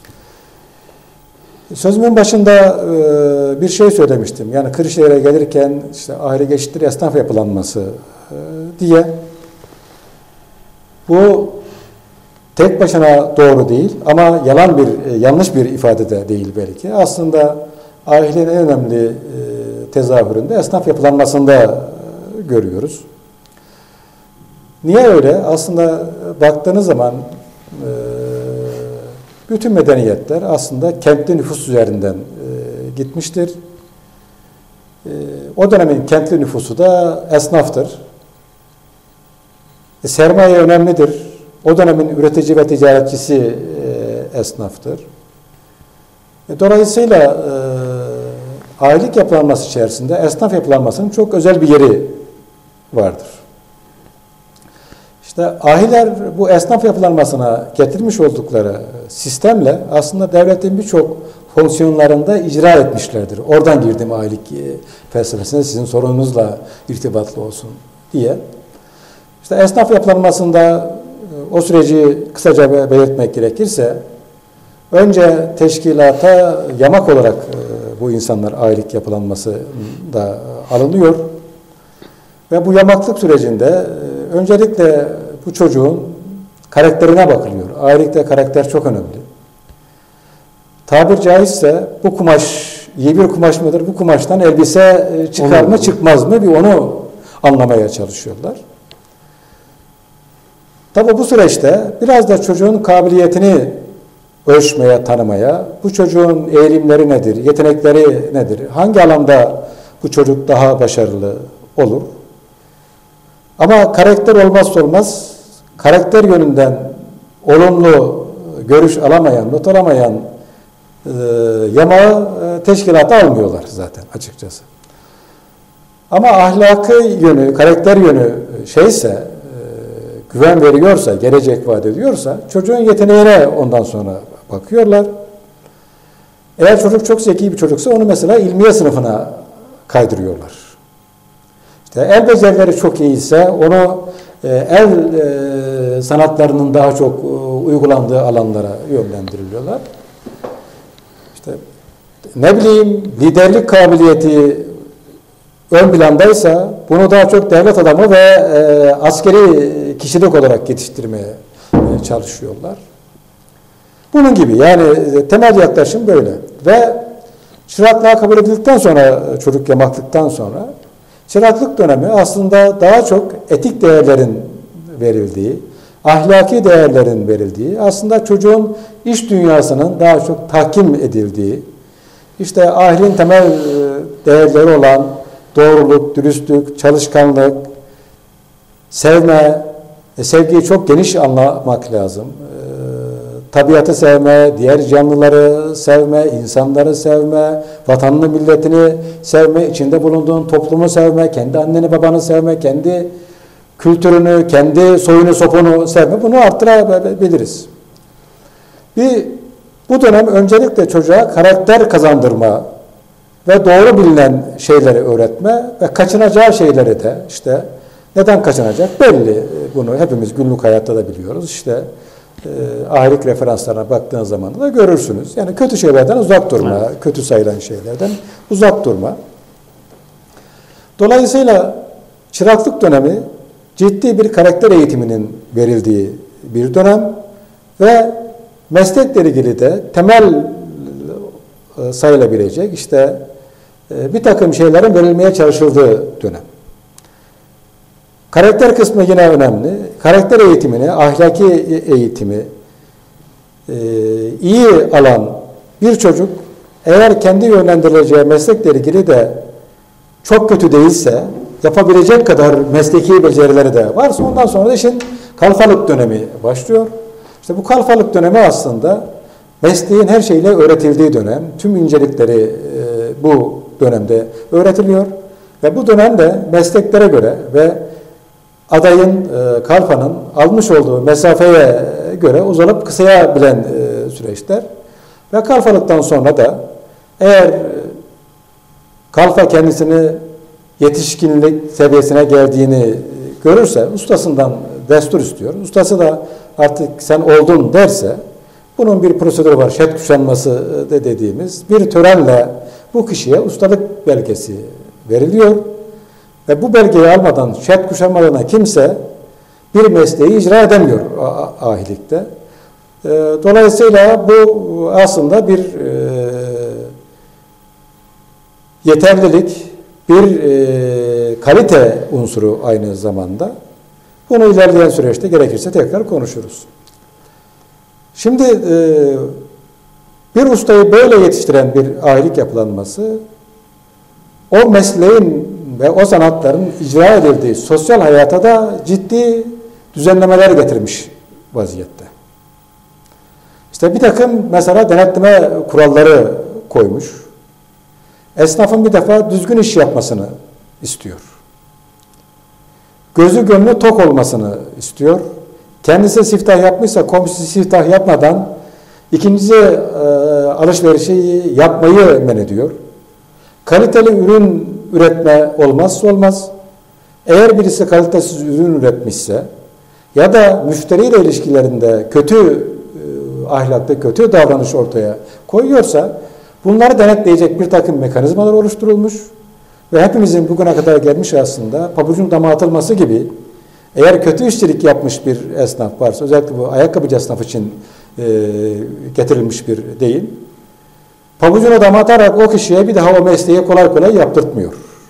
Sözümün başında e, bir şey söylemiştim. Yani Kırşehir'e gelirken işte ahilik eşittir esnaf yapılanması e, diye. Bu tek başına doğru değil ama yalan bir, yanlış bir ifade de değil belki. Aslında ahiliğin en önemli tezahüründe esnaf yapılanmasında görüyoruz. Niye öyle? Aslında baktığınız zaman bütün medeniyetler aslında kentli nüfus üzerinden gitmiştir. O dönemin kentli nüfusu da esnaftır. Sermaye önemlidir. O dönemin üretici ve ticaretçisi e, esnaftır. E, dolayısıyla e, ahilik yapılanması içerisinde esnaf yapılanmasının çok özel bir yeri vardır. İşte ahiler bu esnaf yapılanmasına getirmiş oldukları sistemle aslında devletin birçok fonksiyonlarında icra etmişlerdir. Oradan girdim ahilik e, felsefesine sizin sorunuzla irtibatlı olsun diye. İşte esnaf yapılanmasında o süreci kısaca belirtmek gerekirse önce teşkilata yamak olarak bu insanlar ahilik yapılanması da alınıyor ve bu yamaklık sürecinde öncelikle bu çocuğun karakterine bakılıyor. Ahilikte karakter çok önemli. Tabir caizse bu kumaş iyi bir kumaş mıdır? Bu kumaştan elbise çıkar mı çıkmaz mı? Bir onu anlamaya çalışıyorlar. Tabi bu süreçte biraz da çocuğun kabiliyetini ölçmeye, tanımaya, bu çocuğun eğilimleri nedir, yetenekleri nedir, hangi alanda bu çocuk daha başarılı olur. Ama karakter olmazsa olmaz, karakter yönünden olumlu görüş alamayan, not alamayan e, yamağı e, teşkilata almıyorlar zaten açıkçası. Ama ahlakı yönü, karakter yönü şeyse, güven veriyorsa, gelecek vaat ediyorsa çocuğun yeteneğine ondan sonra bakıyorlar. Eğer çocuk çok zeki bir çocuksa onu mesela ilmiye sınıfına kaydırıyorlar. İşte el becerileri çok iyiyse onu el sanatlarının daha çok uygulandığı alanlara yönlendiriliyorlar. İşte ne bileyim liderlik kabiliyeti ön plandaysa bunu daha çok devlet adamı ve e, askeri kişilik olarak yetiştirmeye e, çalışıyorlar. Bunun gibi yani e, temel yaklaşım böyle. Ve çıraklığa kabul edildikten sonra, çocuk yamaklıktan sonra çıraklık dönemi aslında daha çok etik değerlerin verildiği, ahlaki değerlerin verildiği, aslında çocuğun iş dünyasının daha çok tahkim edildiği, işte ahlin temel e, değerleri olan doğruluk, dürüstlük, çalışkanlık, sevme, e, sevgiyi çok geniş anlamak lazım. E, tabiatı sevme, diğer canlıları sevme, insanları sevme, vatanını, milletini sevme, içinde bulunduğun toplumu sevme, kendi anneni babanı sevme, kendi kültürünü, kendi soyunu, sopunu sevme, bunu arttırabiliriz. Bir, bu dönem öncelikle çocuğa karakter kazandırma ve doğru bilinen şeyleri öğretme ve kaçınacağı şeyleri de işte neden kaçınacak belli. Bunu hepimiz günlük hayatta da biliyoruz. İşte e, ahilik referanslarına baktığın zaman da görürsünüz. Yani kötü şeylerden uzak durma, evet. kötü sayılan şeylerden uzak durma. Dolayısıyla çıraklık dönemi ciddi bir karakter eğitiminin verildiği bir dönem ve meslekle ilgili de temel e, sayılabilecek işte e, bir takım şeylerin verilmeye çalışıldığı dönem. Karakter kısmı yine önemli. Karakter eğitimini, ahlaki eğitimi e, iyi alan bir çocuk eğer kendi yönlendirileceği meslekle ilgili de çok kötü değilse, yapabilecek kadar mesleki becerileri de varsa ondan sonra da işin kalfalık dönemi başlıyor. İşte bu kalfalık dönemi aslında mesleğin her şeyle öğretildiği dönem. Tüm incelikleri e, bu dönemde öğretiliyor. Ve bu dönemde mesleklere göre ve adayın, e, kalfanın almış olduğu mesafeye göre uzalıp kısayabilen e, süreçler. Ve kalfalıktan sonra da eğer kalfa kendisini yetişkinlik seviyesine geldiğini görürse ustasından destur istiyor. Ustası da artık sen oldun derse bunun bir prosedürü var. Şet kuşanması de dediğimiz bir törenle bu kişiye ustalık belgesi veriliyor. Ve bu belgeyi almadan, şet kuşanmadan kimse bir mesleği icra edemiyor ahilikte. Dolayısıyla bu aslında bir yeterlilik, bir e, kalite unsuru aynı zamanda. Bunu ilerleyen süreçte gerekirse tekrar konuşuruz. Şimdi e, bir ustayı böyle yetiştiren bir ahilik yapılanması o mesleğin ve o sanatların icra edildiği sosyal hayata da ciddi düzenlemeler getirmiş vaziyette. İşte bir takım mesela denetleme kuralları koymuş. Esnafın bir defa düzgün iş yapmasını istiyor. Gözü gönlü tok olmasını istiyor. Kendisi siftah yapmışsa komşusu siftah yapmadan ikincisi e, alışverişi yapmayı men ediyor. Kaliteli ürün üretme olmazsa olmaz. Eğer birisi kalitesiz ürün üretmişse ya da müşteriyle ilişkilerinde kötü e, ahlakta kötü davranış ortaya koyuyorsa bunları denetleyecek bir takım mekanizmalar oluşturulmuş ve hepimizin bugüne kadar gelmiş aslında pabucun dama atılması gibi eğer kötü işçilik yapmış bir esnaf varsa özellikle bu ayakkabıcı esnaf için e, getirilmiş bir değil. Pabucunu dama atarak o kişiye bir daha o mesleği kolay kolay yaptırtmıyor.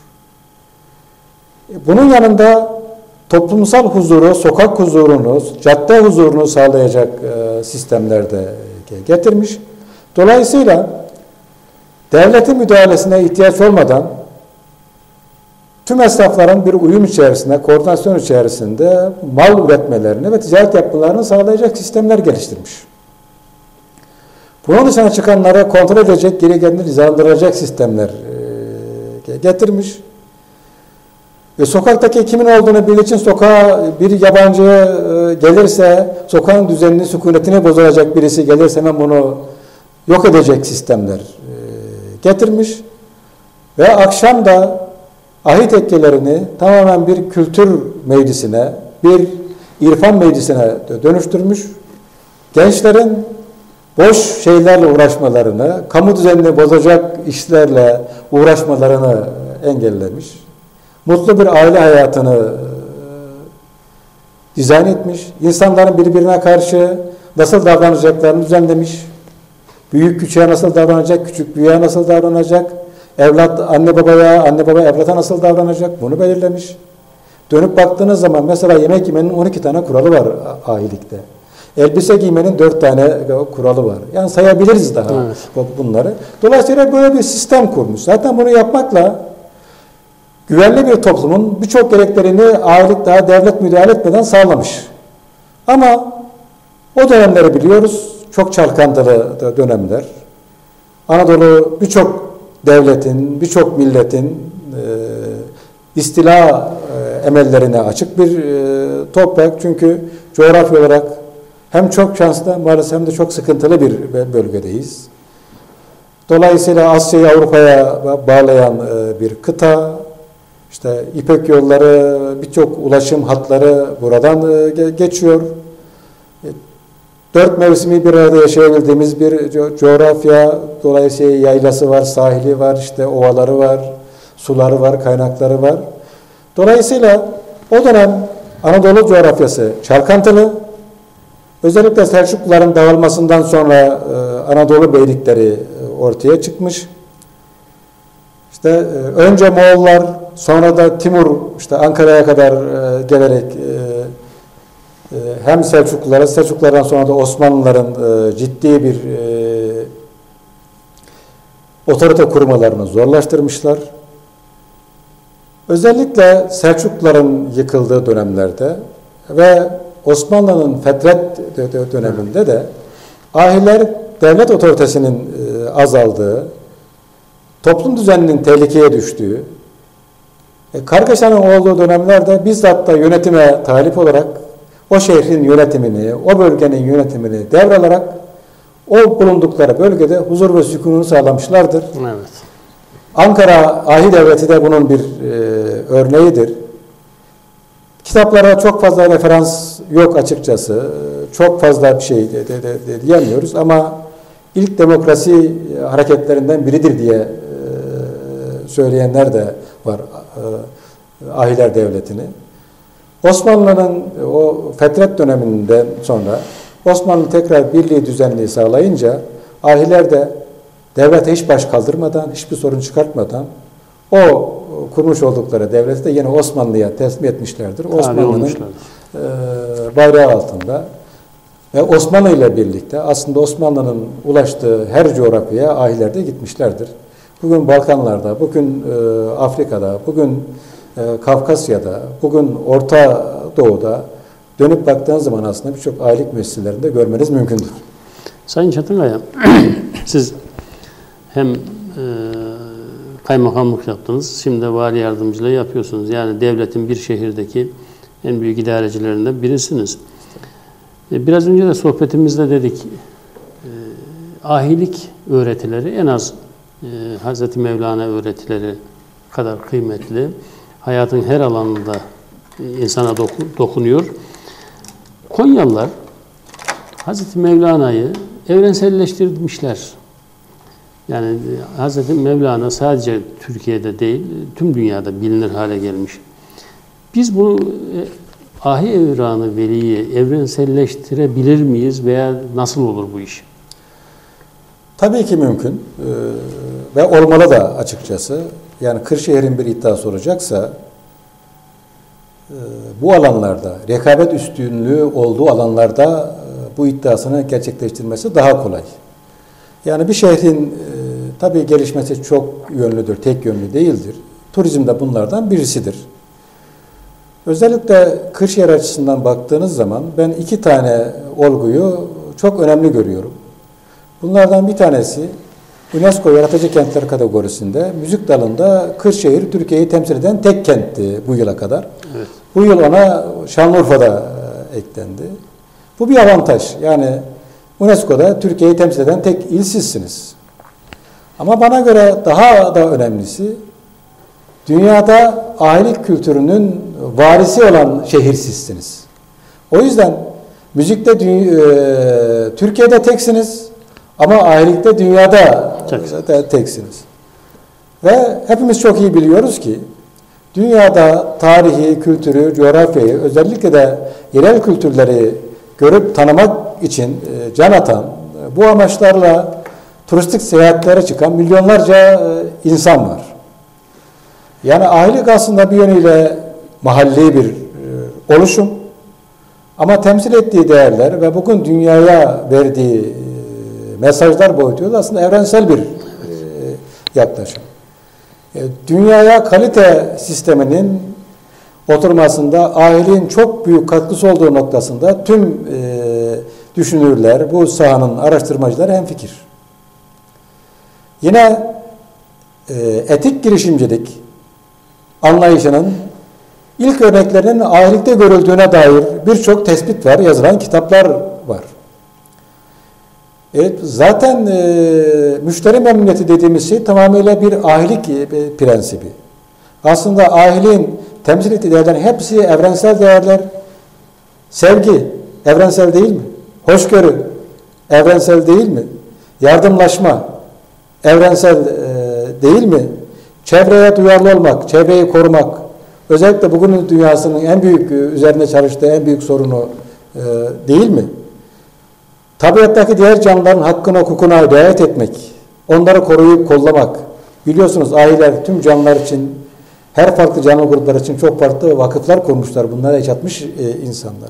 Bunun yanında toplumsal huzuru, sokak huzurunu, cadde huzurunu sağlayacak e, sistemlerde getirmiş. Dolayısıyla devletin müdahalesine ihtiyaç olmadan tüm esnafların bir uyum içerisinde, koordinasyon içerisinde mal üretmelerini ve ticaret yapmalarını sağlayacak sistemler geliştirmiş. Bunun dışına çıkanları kontrol edecek, geri kendini hizalandıracak sistemler e, getirmiş. Ve sokaktaki kimin olduğunu bildiği için sokağa bir yabancı e, gelirse, sokağın düzenini, sükunetini bozulacak birisi gelirse hemen bunu yok edecek sistemler e, getirmiş. Ve akşam da ahit tekkelerini tamamen bir kültür meclisine, bir irfan meclisine dönüştürmüş. Gençlerin boş şeylerle uğraşmalarını, kamu düzenini bozacak işlerle uğraşmalarını engellemiş. Mutlu bir aile hayatını e, dizayn etmiş. İnsanların birbirine karşı nasıl davranacaklarını düzenlemiş. Büyük küçüğe nasıl davranacak, küçük büyüğe nasıl davranacak, evlat anne babaya, anne baba evlata nasıl davranacak bunu belirlemiş. Dönüp baktığınız zaman mesela yemek yemenin on iki tane kuralı var ahilikte. Elbise giymenin dört tane kuralı var. Yani sayabiliriz daha evet. bunları. Dolayısıyla böyle bir sistem kurmuş. Zaten bunu yapmakla güvenli bir toplumun birçok gereklerini ahilik daha devlet müdahale etmeden sağlamış. Ama o dönemleri biliyoruz. Çok çalkantılı dönemler. Anadolu birçok devletin, birçok milletin e, istila emellerine açık bir e, toprak. Çünkü coğrafya olarak hem çok şanslı maalesef hem de çok sıkıntılı bir bölgedeyiz. Dolayısıyla Asya'yı Avrupa'ya bağlayan e, bir kıta, işte İpek yolları, birçok ulaşım hatları buradan e, geçiyor. E, dört mevsimi bir arada yaşayabildiğimiz bir co- coğrafya, dolayısıyla yaylası var, sahili var, işte ovaları var, suları var, kaynakları var. Dolayısıyla o dönem Anadolu coğrafyası çalkantılı. Özellikle Selçukluların dağılmasından sonra e, Anadolu beylikleri e, ortaya çıkmış. İşte e, önce Moğollar, sonra da Timur işte Ankara'ya kadar e, gelerek e, e, hem Selçuklulara, Selçuklulardan sonra da Osmanlıların e, ciddi bir e, otorite kurmalarını zorlaştırmışlar. Özellikle Selçukluların yıkıldığı dönemlerde ve Osmanlı'nın fetret döneminde de ahiler devlet otoritesinin azaldığı, toplum düzeninin tehlikeye düştüğü, kargaşanın olduğu dönemlerde bizzat da yönetime talip olarak o şehrin yönetimini, o bölgenin yönetimini devralarak o bulundukları bölgede huzur ve sükununu sağlamışlardır. Evet. Ankara Ahi Devleti de bunun bir e, örneğidir. Kitaplara çok fazla referans yok açıkçası. Çok fazla bir şey de, de, de, de diyemiyoruz ama ilk demokrasi hareketlerinden biridir diye e, söyleyenler de var e, Ahiler Devleti'ni. Osmanlı'nın o fetret döneminden sonra Osmanlı tekrar birliği düzenliği sağlayınca Ahiler de devlete hiç baş kaldırmadan, hiçbir sorun çıkartmadan o kurmuş oldukları devleti de yine Osmanlı'ya teslim etmişlerdir. Osmanlı'nın e, bayrağı altında ve Osmanlı ile birlikte aslında Osmanlı'nın ulaştığı her coğrafyaya Ahiler de gitmişlerdir. Bugün Balkanlarda, bugün e, Afrika'da, bugün e, Kafkasya'da, bugün Orta Doğu'da dönüp baktığınız zaman aslında birçok ahilik müesseselerinde görmeniz mümkündür. Sayın Çetin, siz hem e, kaymakamlık yaptınız, şimdi de vali yardımcılığı yapıyorsunuz. Yani devletin bir şehirdeki en büyük idarecilerinden birisiniz. E, biraz önce de sohbetimizde dedik, e, ahilik öğretileri en az e, Hazreti Mevlana öğretileri kadar kıymetli. Hayatın her alanında e, insana doku, dokunuyor. Konyalılar Hazreti Mevlana'yı evrenselleştirmişler. Yani Hazreti Mevlana sadece Türkiye'de değil, tüm dünyada bilinir hale gelmiş. Biz bunu Ahi Evranı Veli'yi evrenselleştirebilir miyiz veya nasıl olur bu iş? Tabii ki mümkün ee, ve olmalı da açıkçası. Yani Kırşehir'in bir iddiası olacaksa e, bu alanlarda, rekabet üstünlüğü olduğu alanlarda e, bu iddiasını gerçekleştirmesi daha kolay. Yani bir şehrin e, tabii gelişmesi çok yönlüdür, tek yönlü değildir. Turizm de bunlardan birisidir. Özellikle Kırşehir açısından baktığınız zaman ben iki tane olguyu çok önemli görüyorum. Bunlardan bir tanesi UNESCO Yaratıcı Kentler kategorisinde müzik dalında Kırşehir Türkiye'yi temsil eden tek kentti bu yıla kadar. Evet. Bu yıl ona Şanlıurfa'da e, eklendi. Bu bir avantaj. Yani UNESCO'da Türkiye'yi temsil eden tek il sizsiniz. Ama bana göre daha da önemlisi dünyada ahilik kültürünün varisi olan şehir sizsiniz. O yüzden müzikte e, Türkiye'de teksiniz ama ahilikte dünyada da teksiniz. Ve hepimiz çok iyi biliyoruz ki dünyada tarihi, kültürü, coğrafyayı özellikle de yerel kültürleri görüp tanımak için e, can atan, e, bu amaçlarla turistik seyahatlere çıkan milyonlarca e, insan var. Yani ahilik aslında bir yönüyle mahalli bir e, oluşum ama temsil ettiği değerler ve bugün dünyaya verdiği e, mesajlar boyutuyla aslında evrensel bir e, yaklaşım. E, dünyaya kalite sisteminin oturmasında ahiliğin çok büyük katkısı olduğu noktasında tüm e, düşünürler, bu sahanın araştırmacıları hemfikir. Yine e, etik girişimcilik anlayışının İlk örneklerinin ahilikte görüldüğüne dair birçok tespit var, yazılan kitaplar var. Evet, zaten e, müşteri memnuniyeti dediğimiz şey tamamıyla bir ahilik e, prensibi. Aslında ahiliğin temsil ettiği değerlerin hepsi evrensel değerler. Sevgi evrensel değil mi? Hoşgörü evrensel değil mi? Yardımlaşma evrensel e, değil mi? Çevreye duyarlı olmak, çevreyi korumak, özellikle bugünün dünyasının en büyük, üzerinde çalıştığı en büyük sorunu e, değil mi? Tabiattaki diğer canlıların hakkına, hukukuna riayet etmek, onları koruyup kollamak. Biliyorsunuz ahiler tüm canlılar için, her farklı canlı gruplar için çok farklı vakıflar kurmuşlar. Bunlara yaşatmış e, insanlar.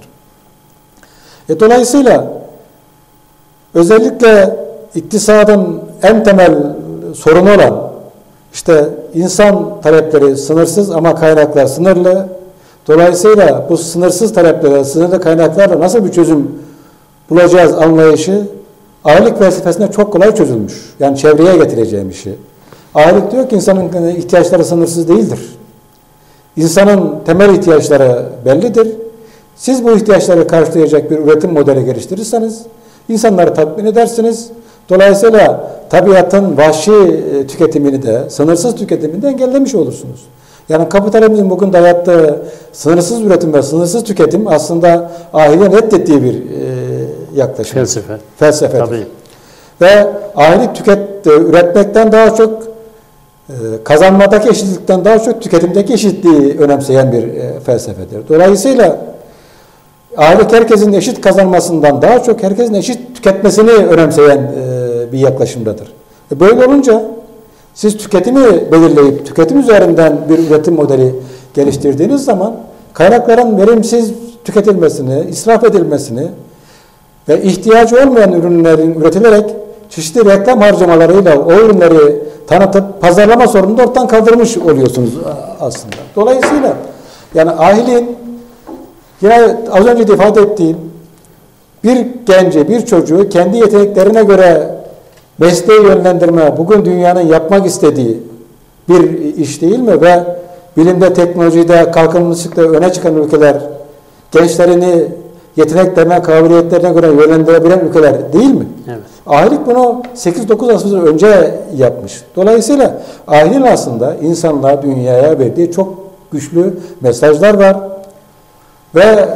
E, dolayısıyla özellikle iktisadın en temel sorunu olan işte insan talepleri sınırsız ama kaynaklar sınırlı. Dolayısıyla bu sınırsız taleplere, sınırlı kaynaklarla nasıl bir çözüm bulacağız anlayışı ahilik felsefesinde çok kolay çözülmüş. Yani çevreye getireceğim işi. Ahilik diyor ki insanın ihtiyaçları sınırsız değildir. İnsanın temel ihtiyaçları bellidir. Siz bu ihtiyaçları karşılayacak bir üretim modeli geliştirirseniz insanları tatmin edersiniz. Dolayısıyla tabiatın vahşi tüketimini de, sınırsız tüketimini de engellemiş olursunuz. Yani kapitalizmin bugün dayattığı sınırsız üretim ve sınırsız tüketim aslında ahiliğin reddettiği bir e, yaklaşım. Felsefe. Felsefedir. Tabii. Ve ahilik tüket, üretmekten daha çok e, kazanmadaki eşitlikten daha çok tüketimdeki eşitliği önemseyen bir e, felsefedir. Dolayısıyla ahilik herkesin eşit kazanmasından daha çok herkesin eşit tüketmesini önemseyen e, bir yaklaşımdadır. E böyle olunca siz tüketimi belirleyip tüketim üzerinden bir üretim modeli geliştirdiğiniz zaman kaynakların verimsiz tüketilmesini, israf edilmesini ve ihtiyacı olmayan ürünlerin üretilerek çeşitli reklam harcamalarıyla o ürünleri tanıtıp pazarlama sorununu ortadan kaldırmış oluyorsunuz aslında. Dolayısıyla yani ahiliğin yine az önce de ifade ettiğim bir genci, bir çocuğu kendi yeteneklerine göre mesleği yönlendirme, bugün dünyanın yapmak istediği bir iş değil mi? Ve bilimde, teknolojide, kalkınmışlıkta öne çıkan ülkeler gençlerini yeteneklerine, kabiliyetlerine göre yönlendirebilen ülkeler değil mi? Evet. Ahilik bunu sekiz dokuz asır önce yapmış. Dolayısıyla ahilin aslında insanlığa, dünyaya verdiği çok güçlü mesajlar var. Ve e,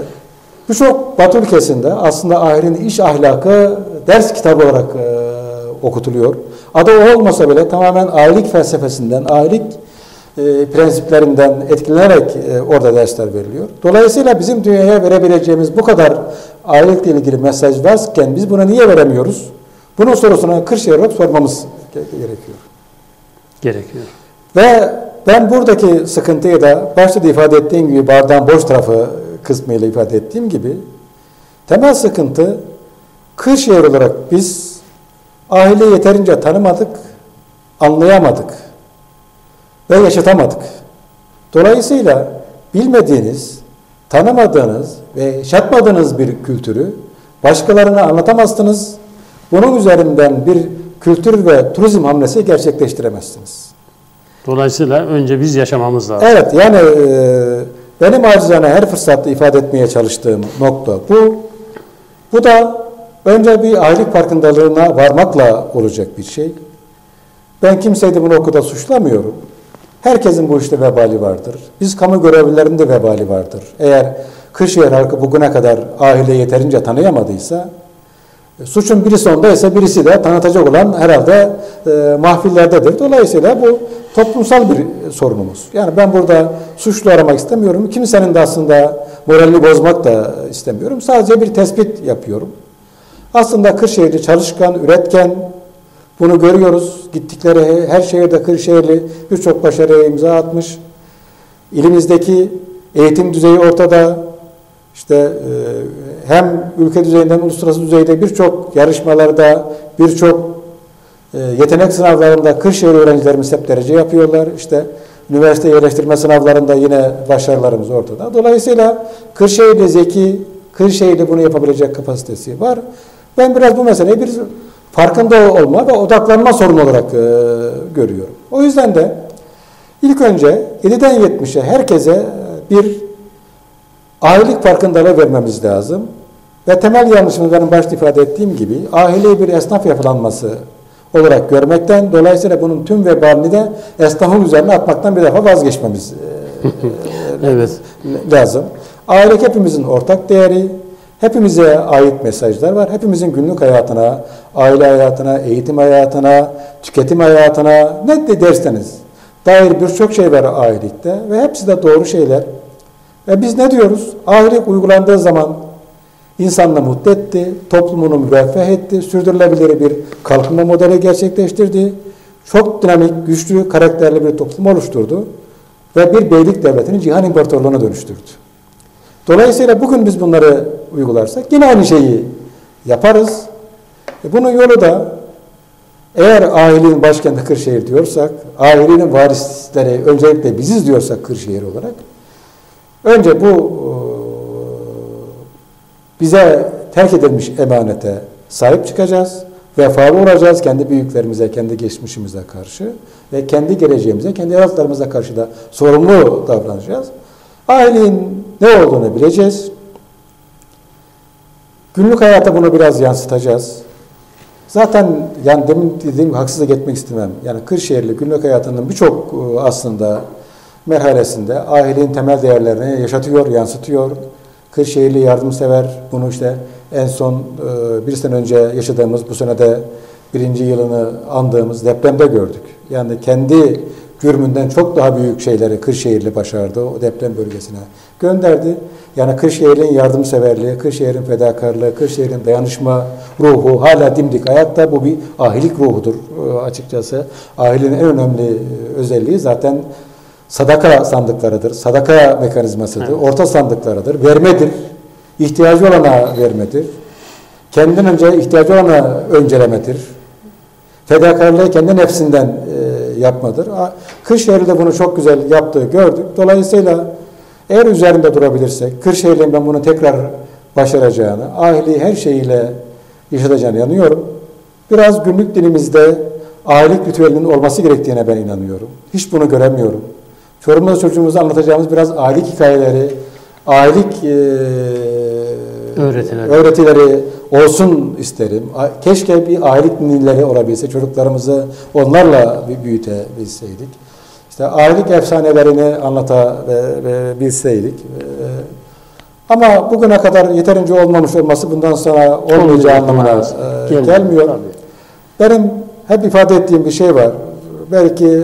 birçok Batı ülkesinde aslında ahilin iş ahlakı ders kitabı olarak e, okutuluyor. Adı o olmasa bile tamamen ahilik felsefesinden, ahilik e, prensiplerinden etkilenerek e, orada dersler veriliyor. Dolayısıyla bizim dünyaya verebileceğimiz bu kadar ahilikle ilgili mesaj varken biz buna niye veremiyoruz? Bunun sorusunu kırşehir'e sormamız gerekiyor. Gerekiyor. Ve ben buradaki sıkıntıyı da başta da ifade ettiğim gibi bardağın boş tarafı kısmıyla ifade ettiğim gibi temel sıkıntı Kırşehir olarak biz ahiliği yeterince tanımadık, anlayamadık ve yaşatamadık. Dolayısıyla bilmediğiniz, tanımadığınız ve yaşatmadığınız bir kültürü başkalarına anlatamazsınız. Bunun üzerinden bir kültür ve turizm hamlesi gerçekleştiremezsiniz. Dolayısıyla önce biz yaşamamız lazım. Evet, yani e, benim acizane her fırsatta ifade etmeye çalıştığım nokta bu. Bu da önce bir ahilik farkındalığına varmakla olacak bir şey. Ben kimseyi de bu noktada suçlamıyorum. Herkesin bu işte vebali vardır. Biz kamu görevlilerinin de vebali vardır. Eğer Kırşehir halkı bugüne kadar ahileyi yeterince tanıyamadıysa, suçun birisi ondaysa birisi de tanıtacak olan herhalde e, mahfillerdedir. Dolayısıyla bu toplumsal bir sorunumuz. Yani ben burada suçlu aramak istemiyorum. Kimsenin de aslında moralini bozmak da istemiyorum. Sadece bir tespit yapıyorum. Aslında Kırşehirli çalışkan, üretken, bunu görüyoruz. Gittikleri her şehirde Kırşehirli birçok başarıya imza atmış. İlimizdeki eğitim düzeyi ortada. İşte hem ülke düzeyinden uluslararası düzeyde birçok yarışmalarda, birçok yetenek sınavlarında Kırşehir öğrencilerimiz hep derece yapıyorlar. İşte üniversite yerleştirme sınavlarında yine başarılarımız ortada. Dolayısıyla Kırşehirli zeki, Kırşehirli bunu yapabilecek kapasitesi var. Ben biraz bu meseleyi bir farkında olma ve odaklanma sorunu olarak e, görüyorum. O yüzden de ilk önce yediden yetmişe herkese bir ahilik farkındalığı vermemiz lazım. Ve temel yanlışımız benim başta ifade ettiğim gibi ahileyi bir esnaf yapılanması olarak görmekten, dolayısıyla bunun tüm vebalini de esnafın üzerine atmaktan bir defa vazgeçmemiz evet. lazım. Ahilik hepimizin ortak değeri, hepimize ait mesajlar var. Hepimizin günlük hayatına, aile hayatına, eğitim hayatına, tüketim hayatına, ne de derseniz dair birçok şey var ahilikte ve hepsi de doğru şeyler. Ve biz ne diyoruz? Ahilik uygulandığı zaman insanla mutlu etti, toplumunu müreffeh etti, sürdürülebilir bir kalkınma modeli gerçekleştirdi, çok dinamik, güçlü, karakterli bir toplum oluşturdu ve bir beylik devletini cihan imparatorluğuna dönüştürdü. Dolayısıyla bugün biz bunları uygularsak yine aynı şeyi yaparız. E bunun yolu da eğer ahiliğin başkenti Kırşehir diyorsak, ahiliğin varisleri öncelikle biziz diyorsak Kırşehir olarak, önce bu bize terk edilmiş emanete sahip çıkacağız, vefalı olacağız kendi büyüklerimize, kendi geçmişimize karşı ve kendi geleceğimize, kendi evlatlarımıza karşı da sorumlu davranacağız. Ahiliğin ne olduğunu bileceğiz. Günlük hayata bunu biraz yansıtacağız. Zaten yani demin dediğim gibi haksızlık etmek istemem. Yani Kırşehirli günlük hayatının birçok aslında merhalesinde ahiliğin temel değerlerini yaşatıyor, yansıtıyor. Kırşehirli yardımsever, bunu işte en son bir sene önce yaşadığımız, bu sene de birinci yılını andığımız depremde gördük. Yani kendi cürmünden çok daha büyük şeyleri Kırşehirli başardı, o deprem bölgesine gönderdi. Yani Kırşehir'in yardımseverliği, Kırşehir'in fedakarlığı, Kırşehir'in dayanışma ruhu hala dimdik ayakta. Bu bir ahilik ruhudur açıkçası. Ahilinin en önemli özelliği zaten sadaka sandıklarıdır, sadaka mekanizmasıdır, evet. Orta sandıklarıdır, vermedir, ihtiyacı olana vermedir, kendinden önce ihtiyacı olana öncelemedir, fedakarlığı kendi nefsinden e, yapmadır. Kırşehir'de de bunu çok güzel yaptığı gördük. Dolayısıyla eğer üzerinde durabilirsek, Kırşehir'in ben bunu tekrar başaracağını, ahiliği her şeyiyle yaşatacağını inanıyorum. Biraz günlük dilimizde ahilik ritüelinin olması gerektiğine ben inanıyorum. Hiç bunu göremiyorum. Çorum'da çocuğumuza anlatacağımız biraz ahilik hikayeleri, ahilik e, öğretileri. öğretileri olsun isterim. Keşke bir ahilik ninnileri olabilse, çocuklarımızı onlarla büyütebilseydik. İşte ahilik efsanelerini anlatabilseydik. Ama bugüne kadar yeterince olmamış olması bundan sonra olmayacağı anlamına e, gelmiyor. Tabii. Benim hep ifade ettiğim bir şey var. Belki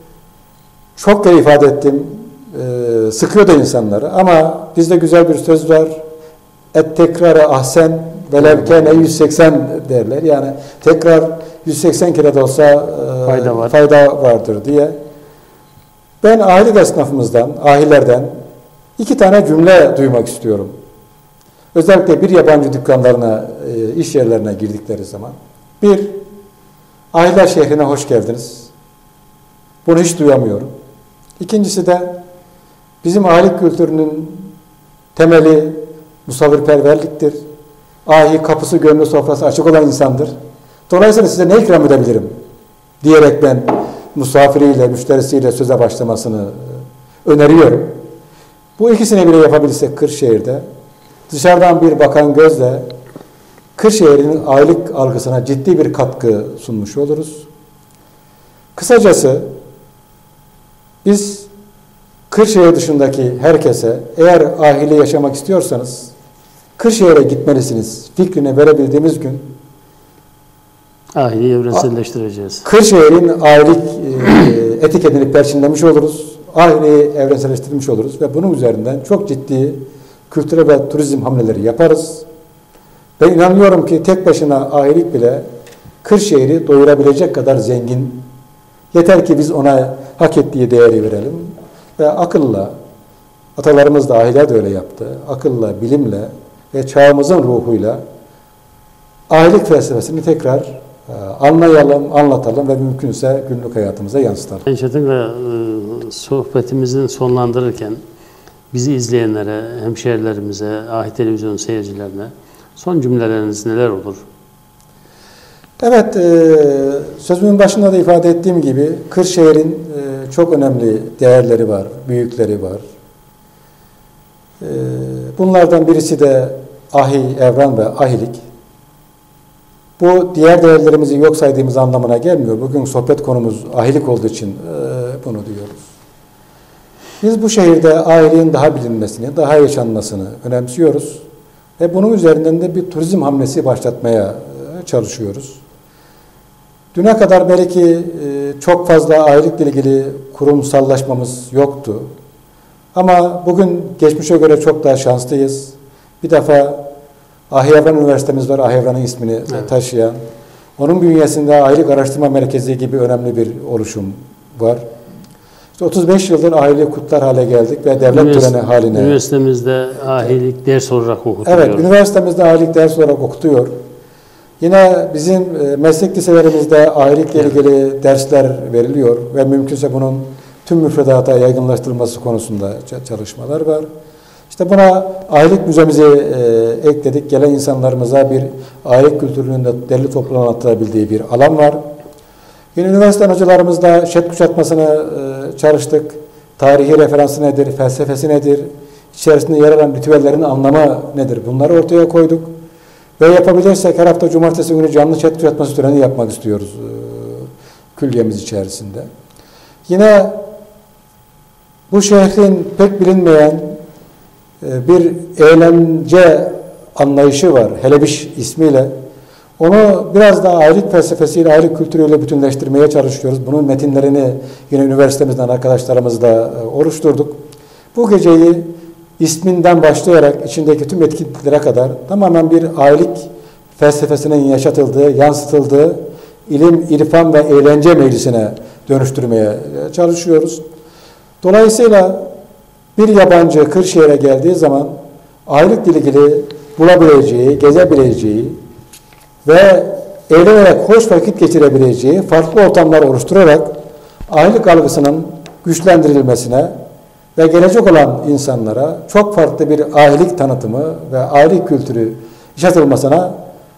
çok kere ifade ettim, e, sıkıyor da insanları ama bizde güzel bir söz var. Et tekrara ahsen velev kâne yüz seksen derler. Yani tekrar yüz seksen kere de olsa e, fayda, var. fayda vardır diye. Ben ahilik esnafımızdan, ahilerden iki tane cümle duymak istiyorum. Özellikle bir yabancı dükkanlarına, e, iş yerlerine girdikleri zaman. Bir, ahiler şehrine hoş geldiniz. Bunu hiç duyamıyorum. İkincisi de bizim ahilik kültürünün temeli misafirperverliktir. Ahi kapısı, gönlü, sofrası açık olan insandır. Dolayısıyla size ne ikram edebilirim diyerek ben misafiriyle, müşterisiyle söze başlamasını öneriyorum. Bu ikisini bile yapabilsek Kırşehir'de dışarıdan bir bakan gözle Kırşehir'in ahilik algısına ciddi bir katkı sunmuş oluruz. Kısacası biz Kırşehir dışındaki herkese eğer ahili yaşamak istiyorsanız Kırşehir'e gitmelisiniz fikrini verebildiğimiz gün ahiliyi evrenselleştireceğiz. Kırşehir'in ahilik e, etiketini perçinlemiş oluruz. Ahiliyi evrenselleştirmiş oluruz ve bunun üzerinden çok ciddi kültüre ve turizm hamleleri yaparız. Ben inanıyorum ki tek başına ahilik bile Kırşehir'i doyurabilecek kadar zengin. Yeter ki biz ona hak ettiği değeri verelim ve akılla, atalarımız da ahiler de öyle yaptı, akılla, bilimle ve çağımızın ruhuyla ahilik felsefesini tekrar e, anlayalım, anlatalım ve mümkünse günlük hayatımıza yansıtalım. Çetin ve e, sohbetimizin sonlandırırken bizi izleyenlere, hemşehrilerimize, Ahi Televizyon seyircilerine son cümleleriniz neler olur? Evet, e, sözümün başında da ifade ettiğim gibi Kırşehir'in e, çok önemli değerleri var, büyükleri var. Ee, bunlardan birisi de ahi, evran ve ahilik. Bu diğer değerlerimizi yok saydığımız anlamına gelmiyor. Bugün sohbet konumuz ahilik olduğu için e, bunu diyoruz. Biz bu şehirde ahiliğin daha bilinmesini, daha yaşanmasını önemsiyoruz. Ve bunun üzerinden de bir turizm hamlesi başlatmaya e, çalışıyoruz. Düne kadar belki e, çok fazla ahilikle ilgili kurumsallaşmamız yoktu. Ama bugün geçmişe göre çok daha şanslıyız. Bir defa Ahi Evran Üniversitemiz var, Ahi Evran'ın ismini evet. taşıyan. Onun bünyesinde Ahilik Araştırma Merkezi gibi önemli bir oluşum var. İşte otuz beş yıldır ahiliği kutlar hale geldik ve devlet Üniversite, töreni haline. Üniversitemizde ahilik ders olarak okutuluyor. Evet, üniversitemizde ahilik ders olarak okutuyor. Yine bizim meslek liselerimizde ahilikle ilgili dersler veriliyor ve mümkünse bunun tüm müfredata yaygınlaştırılması konusunda çalışmalar var. İşte buna ahilik müzemizi e, ekledik. Gelen insanlarımıza bir ahilik kültürünün de derli toplu anlatılabildiği bir alan var. Yine üniversite hocalarımızla şet kuşatmasını e, çalıştık. Tarihi referansı nedir, felsefesi nedir, içerisinde yer alan ritüellerin anlamı nedir? Bunları ortaya koyduk. Ve yapabilirsek her hafta cumartesi günü canlı şet kuşatması töreni yapmak istiyoruz e, külliyemiz içerisinde. Yine bu şehrin pek bilinmeyen bir eğlence anlayışı var. Helebiş ismiyle. Onu biraz daha ahilik felsefesiyle, ahilik kültürüyle bütünleştirmeye çalışıyoruz. Bunun metinlerini yine üniversitemizden arkadaşlarımızla oluşturduk. Bu geceyi isminden başlayarak içindeki tüm etkinliklere kadar tamamen bir ahilik felsefesinin yaşatıldığı, yansıtıldığı ilim, irfan ve eğlence meclisine dönüştürmeye çalışıyoruz. Dolayısıyla bir yabancı Kırşehir'e geldiği zaman ahilikle ilgili bulabileceği, gezebileceği ve eğlenerek hoş vakit geçirebileceği farklı ortamlar oluşturarak ahilik algısının güçlendirilmesine ve gelecek olan insanlara çok farklı bir ahilik tanıtımı ve ahilik kültürü yaşatılmasına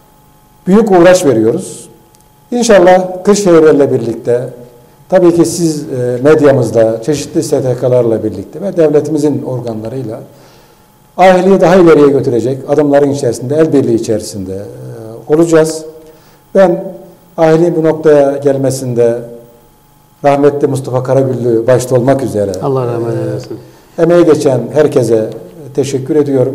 büyük uğraş veriyoruz. İnşallah Kırşehir'le birlikte, tabii ki siz medyamızda, çeşitli S T K'larla birlikte ve devletimizin organlarıyla ahiliği daha ileriye götürecek adımların içerisinde, el birliği içerisinde olacağız. Ben ahiliğin bu noktaya gelmesinde rahmetli Mustafa Karagüllü başta olmak üzere Allah rahmet eylesin. Emeği geçen herkese teşekkür ediyorum.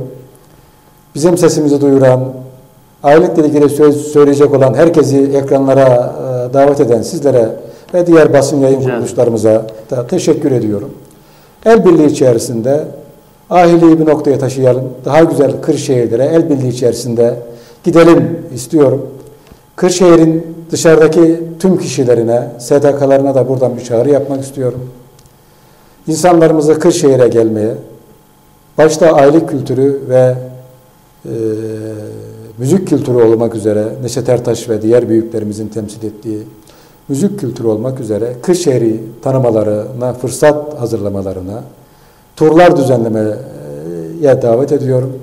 Bizim sesimizi duyuran, ahilikle ilgili söz söyleyecek olan herkesi ekranlara davet eden sizlere ve diğer basın yayın kuruluşlarımıza da teşekkür ediyorum. El birliği içerisinde ahiliği bir noktaya taşıyalım. Daha güzel Kırşehirlere el birliği içerisinde gidelim istiyorum. Kırşehir'in dışarıdaki tüm kişilerine, S T K'larına da buradan bir çağrı yapmak istiyorum. İnsanlarımızı Kırşehir'e gelmeye, başta ahilik kültürü ve e, müzik kültürü olmak üzere Neşet Ertaş ve diğer büyüklerimizin temsil ettiği müzik kültürü olmak üzere Kırşehir'i tanımalarına, fırsat hazırlamalarına, turlar düzenlemeye davet ediyorum.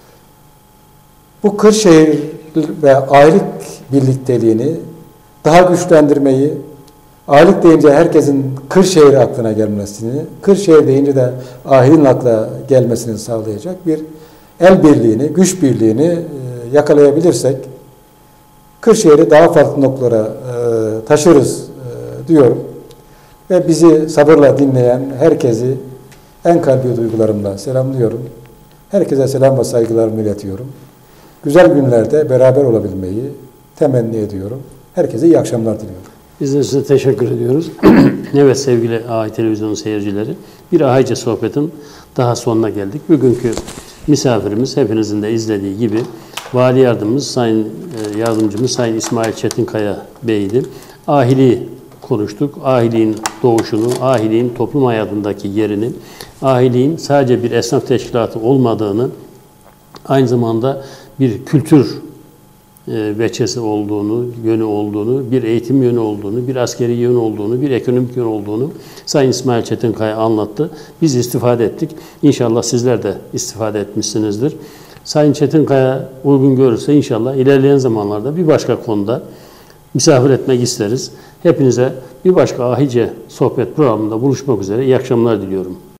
Bu Kırşehir ve ahilik birlikteliğini daha güçlendirmeyi, ahilik deyince herkesin Kırşehir aklına gelmesini, Kırşehir deyince de ahilin akla gelmesini sağlayacak bir el birliğini, güç birliğini yakalayabilirsek Kırşehir'i daha farklı noktalara e, taşırız e, diyorum. Ve bizi sabırla dinleyen herkesi en kalbi duygularımla selamlıyorum. Herkese selam ve saygılarımı iletiyorum. Güzel günlerde beraber olabilmeyi temenni ediyorum. Herkese iyi akşamlar diliyorum. Biz de size teşekkür ediyoruz. Evet sevgili Ahi Televizyonu seyircileri, bir Ahice sohbetin daha sonuna geldik. Bugünkü misafirimiz hepinizin de izlediği gibi Vali Yardımcımız, Sayın Yardımcımız Sayın İsmail Çetinkaya Bey'di. Ahiliği konuştuk. Ahiliğin doğuşunu, ahiliğin toplum hayatındaki yerini, ahiliğin sadece bir esnaf teşkilatı olmadığını, aynı zamanda bir kültür veçesi olduğunu, yönü olduğunu, bir eğitim yönü olduğunu, bir askeri yönü olduğunu, bir ekonomik yönü olduğunu Sayın İsmail Çetinkaya anlattı. Biz istifade ettik. İnşallah sizler de istifade etmişsinizdir. Sayın Çetinkaya uygun görürse inşallah ilerleyen zamanlarda bir başka konuda misafir etmek isteriz. Hepinize bir başka Ahice sohbet programında buluşmak üzere. İyi akşamlar diliyorum.